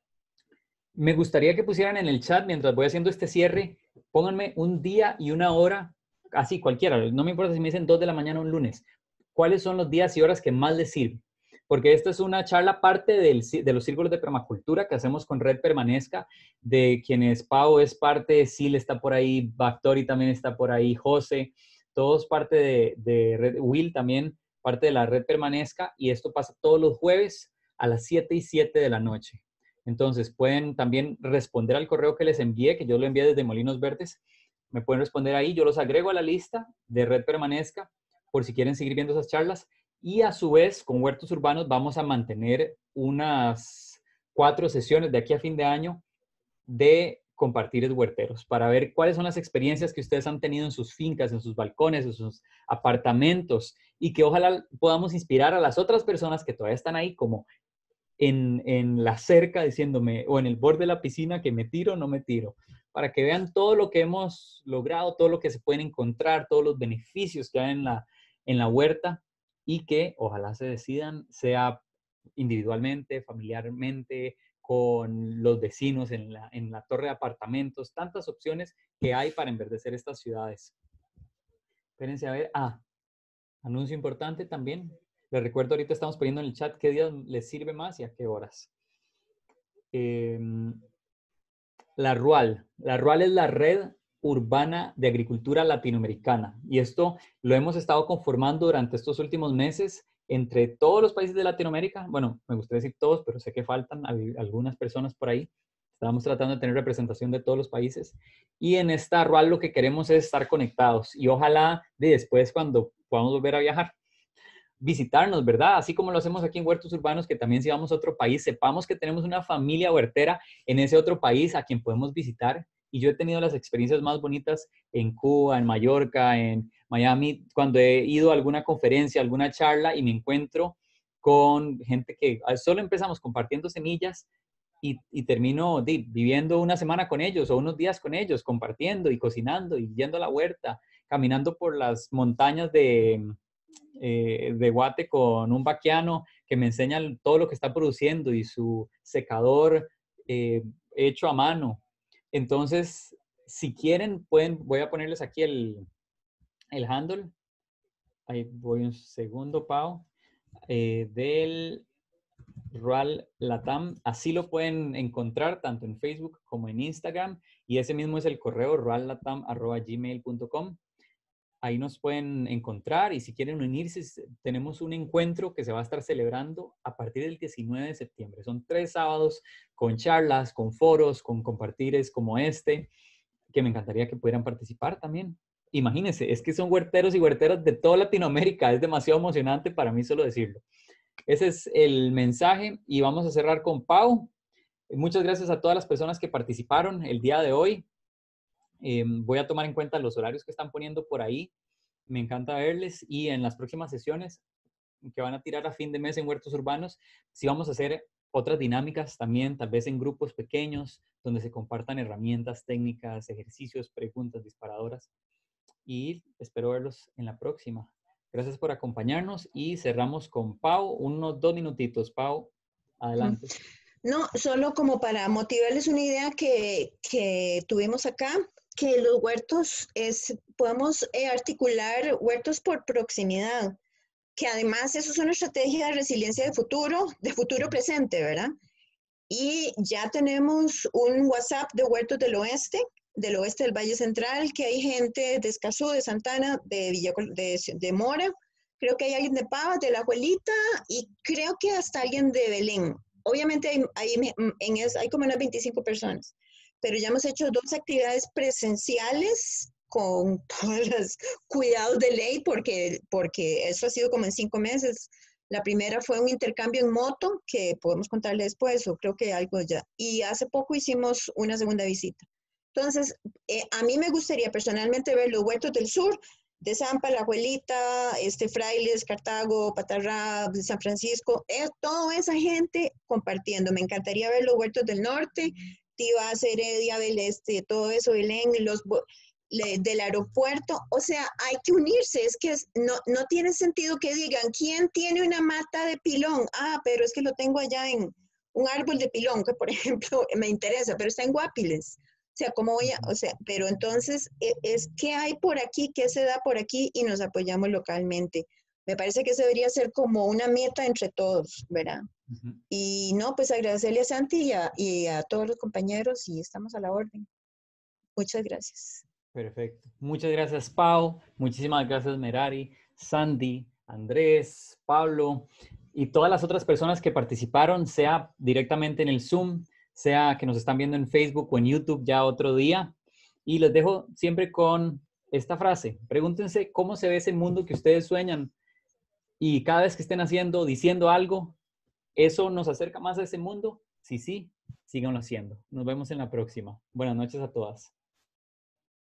Me gustaría que pusieran en el chat, mientras voy haciendo este cierre, pónganme un día y una hora, así cualquiera, no me importa si me dicen dos de la mañana o un lunes. ¿Cuáles son los días y horas que más les sirven? Porque esta es una charla parte del, de los círculos de permacultura que hacemos con Red Permanezca, de quienes Pau es parte, Sil está por ahí, Bactori también está por ahí, José, todos parte de, de Red, Will también parte de la Red Permanezca, y esto pasa todos los jueves a las siete y siete de la noche. Entonces pueden también responder al correo que les envié, que yo lo envié desde Molinos Verdes. Me pueden responder ahí, yo los agrego a la lista de Red Permanezca por si quieren seguir viendo esas charlas. Y a su vez, con Huertos Urbanos vamos a mantener unas cuatro sesiones de aquí a fin de año de compartires huerteros para ver cuáles son las experiencias que ustedes han tenido en sus fincas, en sus balcones, en sus apartamentos, y que ojalá podamos inspirar a las otras personas que todavía están ahí como en, en la cerca diciéndome, o en el borde de la piscina, que me tiro o no me tiro, para que vean todo lo que hemos logrado, todo lo que se pueden encontrar, todos los beneficios que hay en la, en la huerta, y que ojalá se decidan, sea individualmente, familiarmente, con los vecinos en la, en la torre de apartamentos, tantas opciones que hay para enverdecer estas ciudades. Espérense a ver, ah, anuncio importante también. Les recuerdo, ahorita estamos poniendo en el chat qué días les sirve más y a qué horas. Eh, la RUAL. La RUAL es la Red Urbana de Agricultura Latinoamericana. Y esto lo hemos estado conformando durante estos últimos meses entre todos los países de Latinoamérica. Bueno, me gustaría decir todos, pero sé que faltan algunas personas por ahí. Estamos tratando de tener representación de todos los países. Y en esta RUAL lo que queremos es estar conectados. Y ojalá de después, cuando podamos volver a viajar, visitarnos, ¿verdad? Así como lo hacemos aquí en Huertos Urbanos, que también si vamos a otro país, sepamos que tenemos una familia huertera en ese otro país a quien podemos visitar. Y yo he tenido las experiencias más bonitas en Cuba, en Mallorca, en Miami, cuando he ido a alguna conferencia, alguna charla y me encuentro con gente que solo empezamos compartiendo semillas y, y termino di, viviendo una semana con ellos o unos días con ellos, compartiendo y cocinando y yendo a la huerta, caminando por las montañas de, eh, de Guate con un vaquiano que me enseña todo lo que está produciendo y su secador eh, hecho a mano. Entonces, si quieren, pueden, voy a ponerles aquí el, el handle. Ahí voy un segundo, Pau. Eh, del Rural Latam. Así lo pueden encontrar tanto en Facebook como en Instagram. Y ese mismo es el correo ruallatam arroba gmail punto com. Ahí nos pueden encontrar y si quieren unirse, tenemos un encuentro que se va a estar celebrando a partir del diecinueve de septiembre. Son tres sábados con charlas, con foros, con compartires como este, que me encantaría que pudieran participar también. Imagínense, es que son huerteros y huerteras de toda Latinoamérica. Es demasiado emocionante para mí solo decirlo. Ese es el mensaje y vamos a cerrar con Pau. Muchas gracias a todas las personas que participaron el día de hoy. Eh, voy a tomar en cuenta los horarios que están poniendo por ahí. Me encanta verles y en las próximas sesiones que van a tirar a fin de mes en Huertos Urbanos, sí vamos a hacer otras dinámicas también, tal vez en grupos pequeños, donde se compartan herramientas, técnicas, ejercicios, preguntas disparadoras. Y espero verlos en la próxima. Gracias por acompañarnos y cerramos con Pau. Unos dos minutitos. Pau, adelante. No, solo como para motivarles una idea que, que tuvimos acá, que los huertos es, podemos eh, articular huertos por proximidad, que además eso es una estrategia de resiliencia de futuro, de futuro presente, ¿verdad? Y ya tenemos un WhatsApp de Huertos del Oeste, del oeste del Valle Central, que hay gente de Escazú, de Santana, de, Villa, de, de Mora, creo que hay alguien de Pavas, de La Abuelita, y creo que hasta alguien de Belén. Obviamente hay, hay, en es, hay como unas veinticinco personas, pero ya hemos hecho dos actividades presenciales con todos los cuidados de ley, porque, porque eso ha sido como en cinco meses. La primera fue un intercambio en moto, que podemos contarle después, o creo que algo ya. Y hace poco hicimos una segunda visita. Entonces, eh, a mí me gustaría personalmente ver los huertos del sur, de Zampa, La Abuelita, este, Frailes, Cartago, Patarrá, San Francisco, eh, toda esa gente compartiendo. Me encantaría ver los huertos del norte, Tibás, Heredia, del este, todo eso, Belén, los le, del aeropuerto. O sea, hay que unirse. Es que es, no, no tiene sentido que digan, ¿quién tiene una mata de pilón? Ah, pero es que lo tengo allá en un árbol de pilón, que por ejemplo me interesa, pero está en Guapiles. O sea, ¿cómo voy a...? O sea, pero entonces, es ¿qué hay por aquí? ¿Qué se da por aquí? Y nos apoyamos localmente. Me parece que eso debería ser como una meta entre todos, ¿verdad? Uh-huh. Y no, pues agradecerle a Santi y a, y a todos los compañeros y estamos a la orden. Muchas gracias. Perfecto. Muchas gracias, Pau. Muchísimas gracias, Merari, Sandy, Andrés, Pablo y todas las otras personas que participaron, sea directamente en el Zoom, sea que nos están viendo en Facebook o en YouTube ya otro día. Y les dejo siempre con esta frase. Pregúntense cómo se ve ese mundo que ustedes sueñan. Y cada vez que estén haciendo, diciendo algo, ¿eso nos acerca más a ese mundo? Sí, sí, síganlo haciendo. Nos vemos en la próxima. Buenas noches a todas.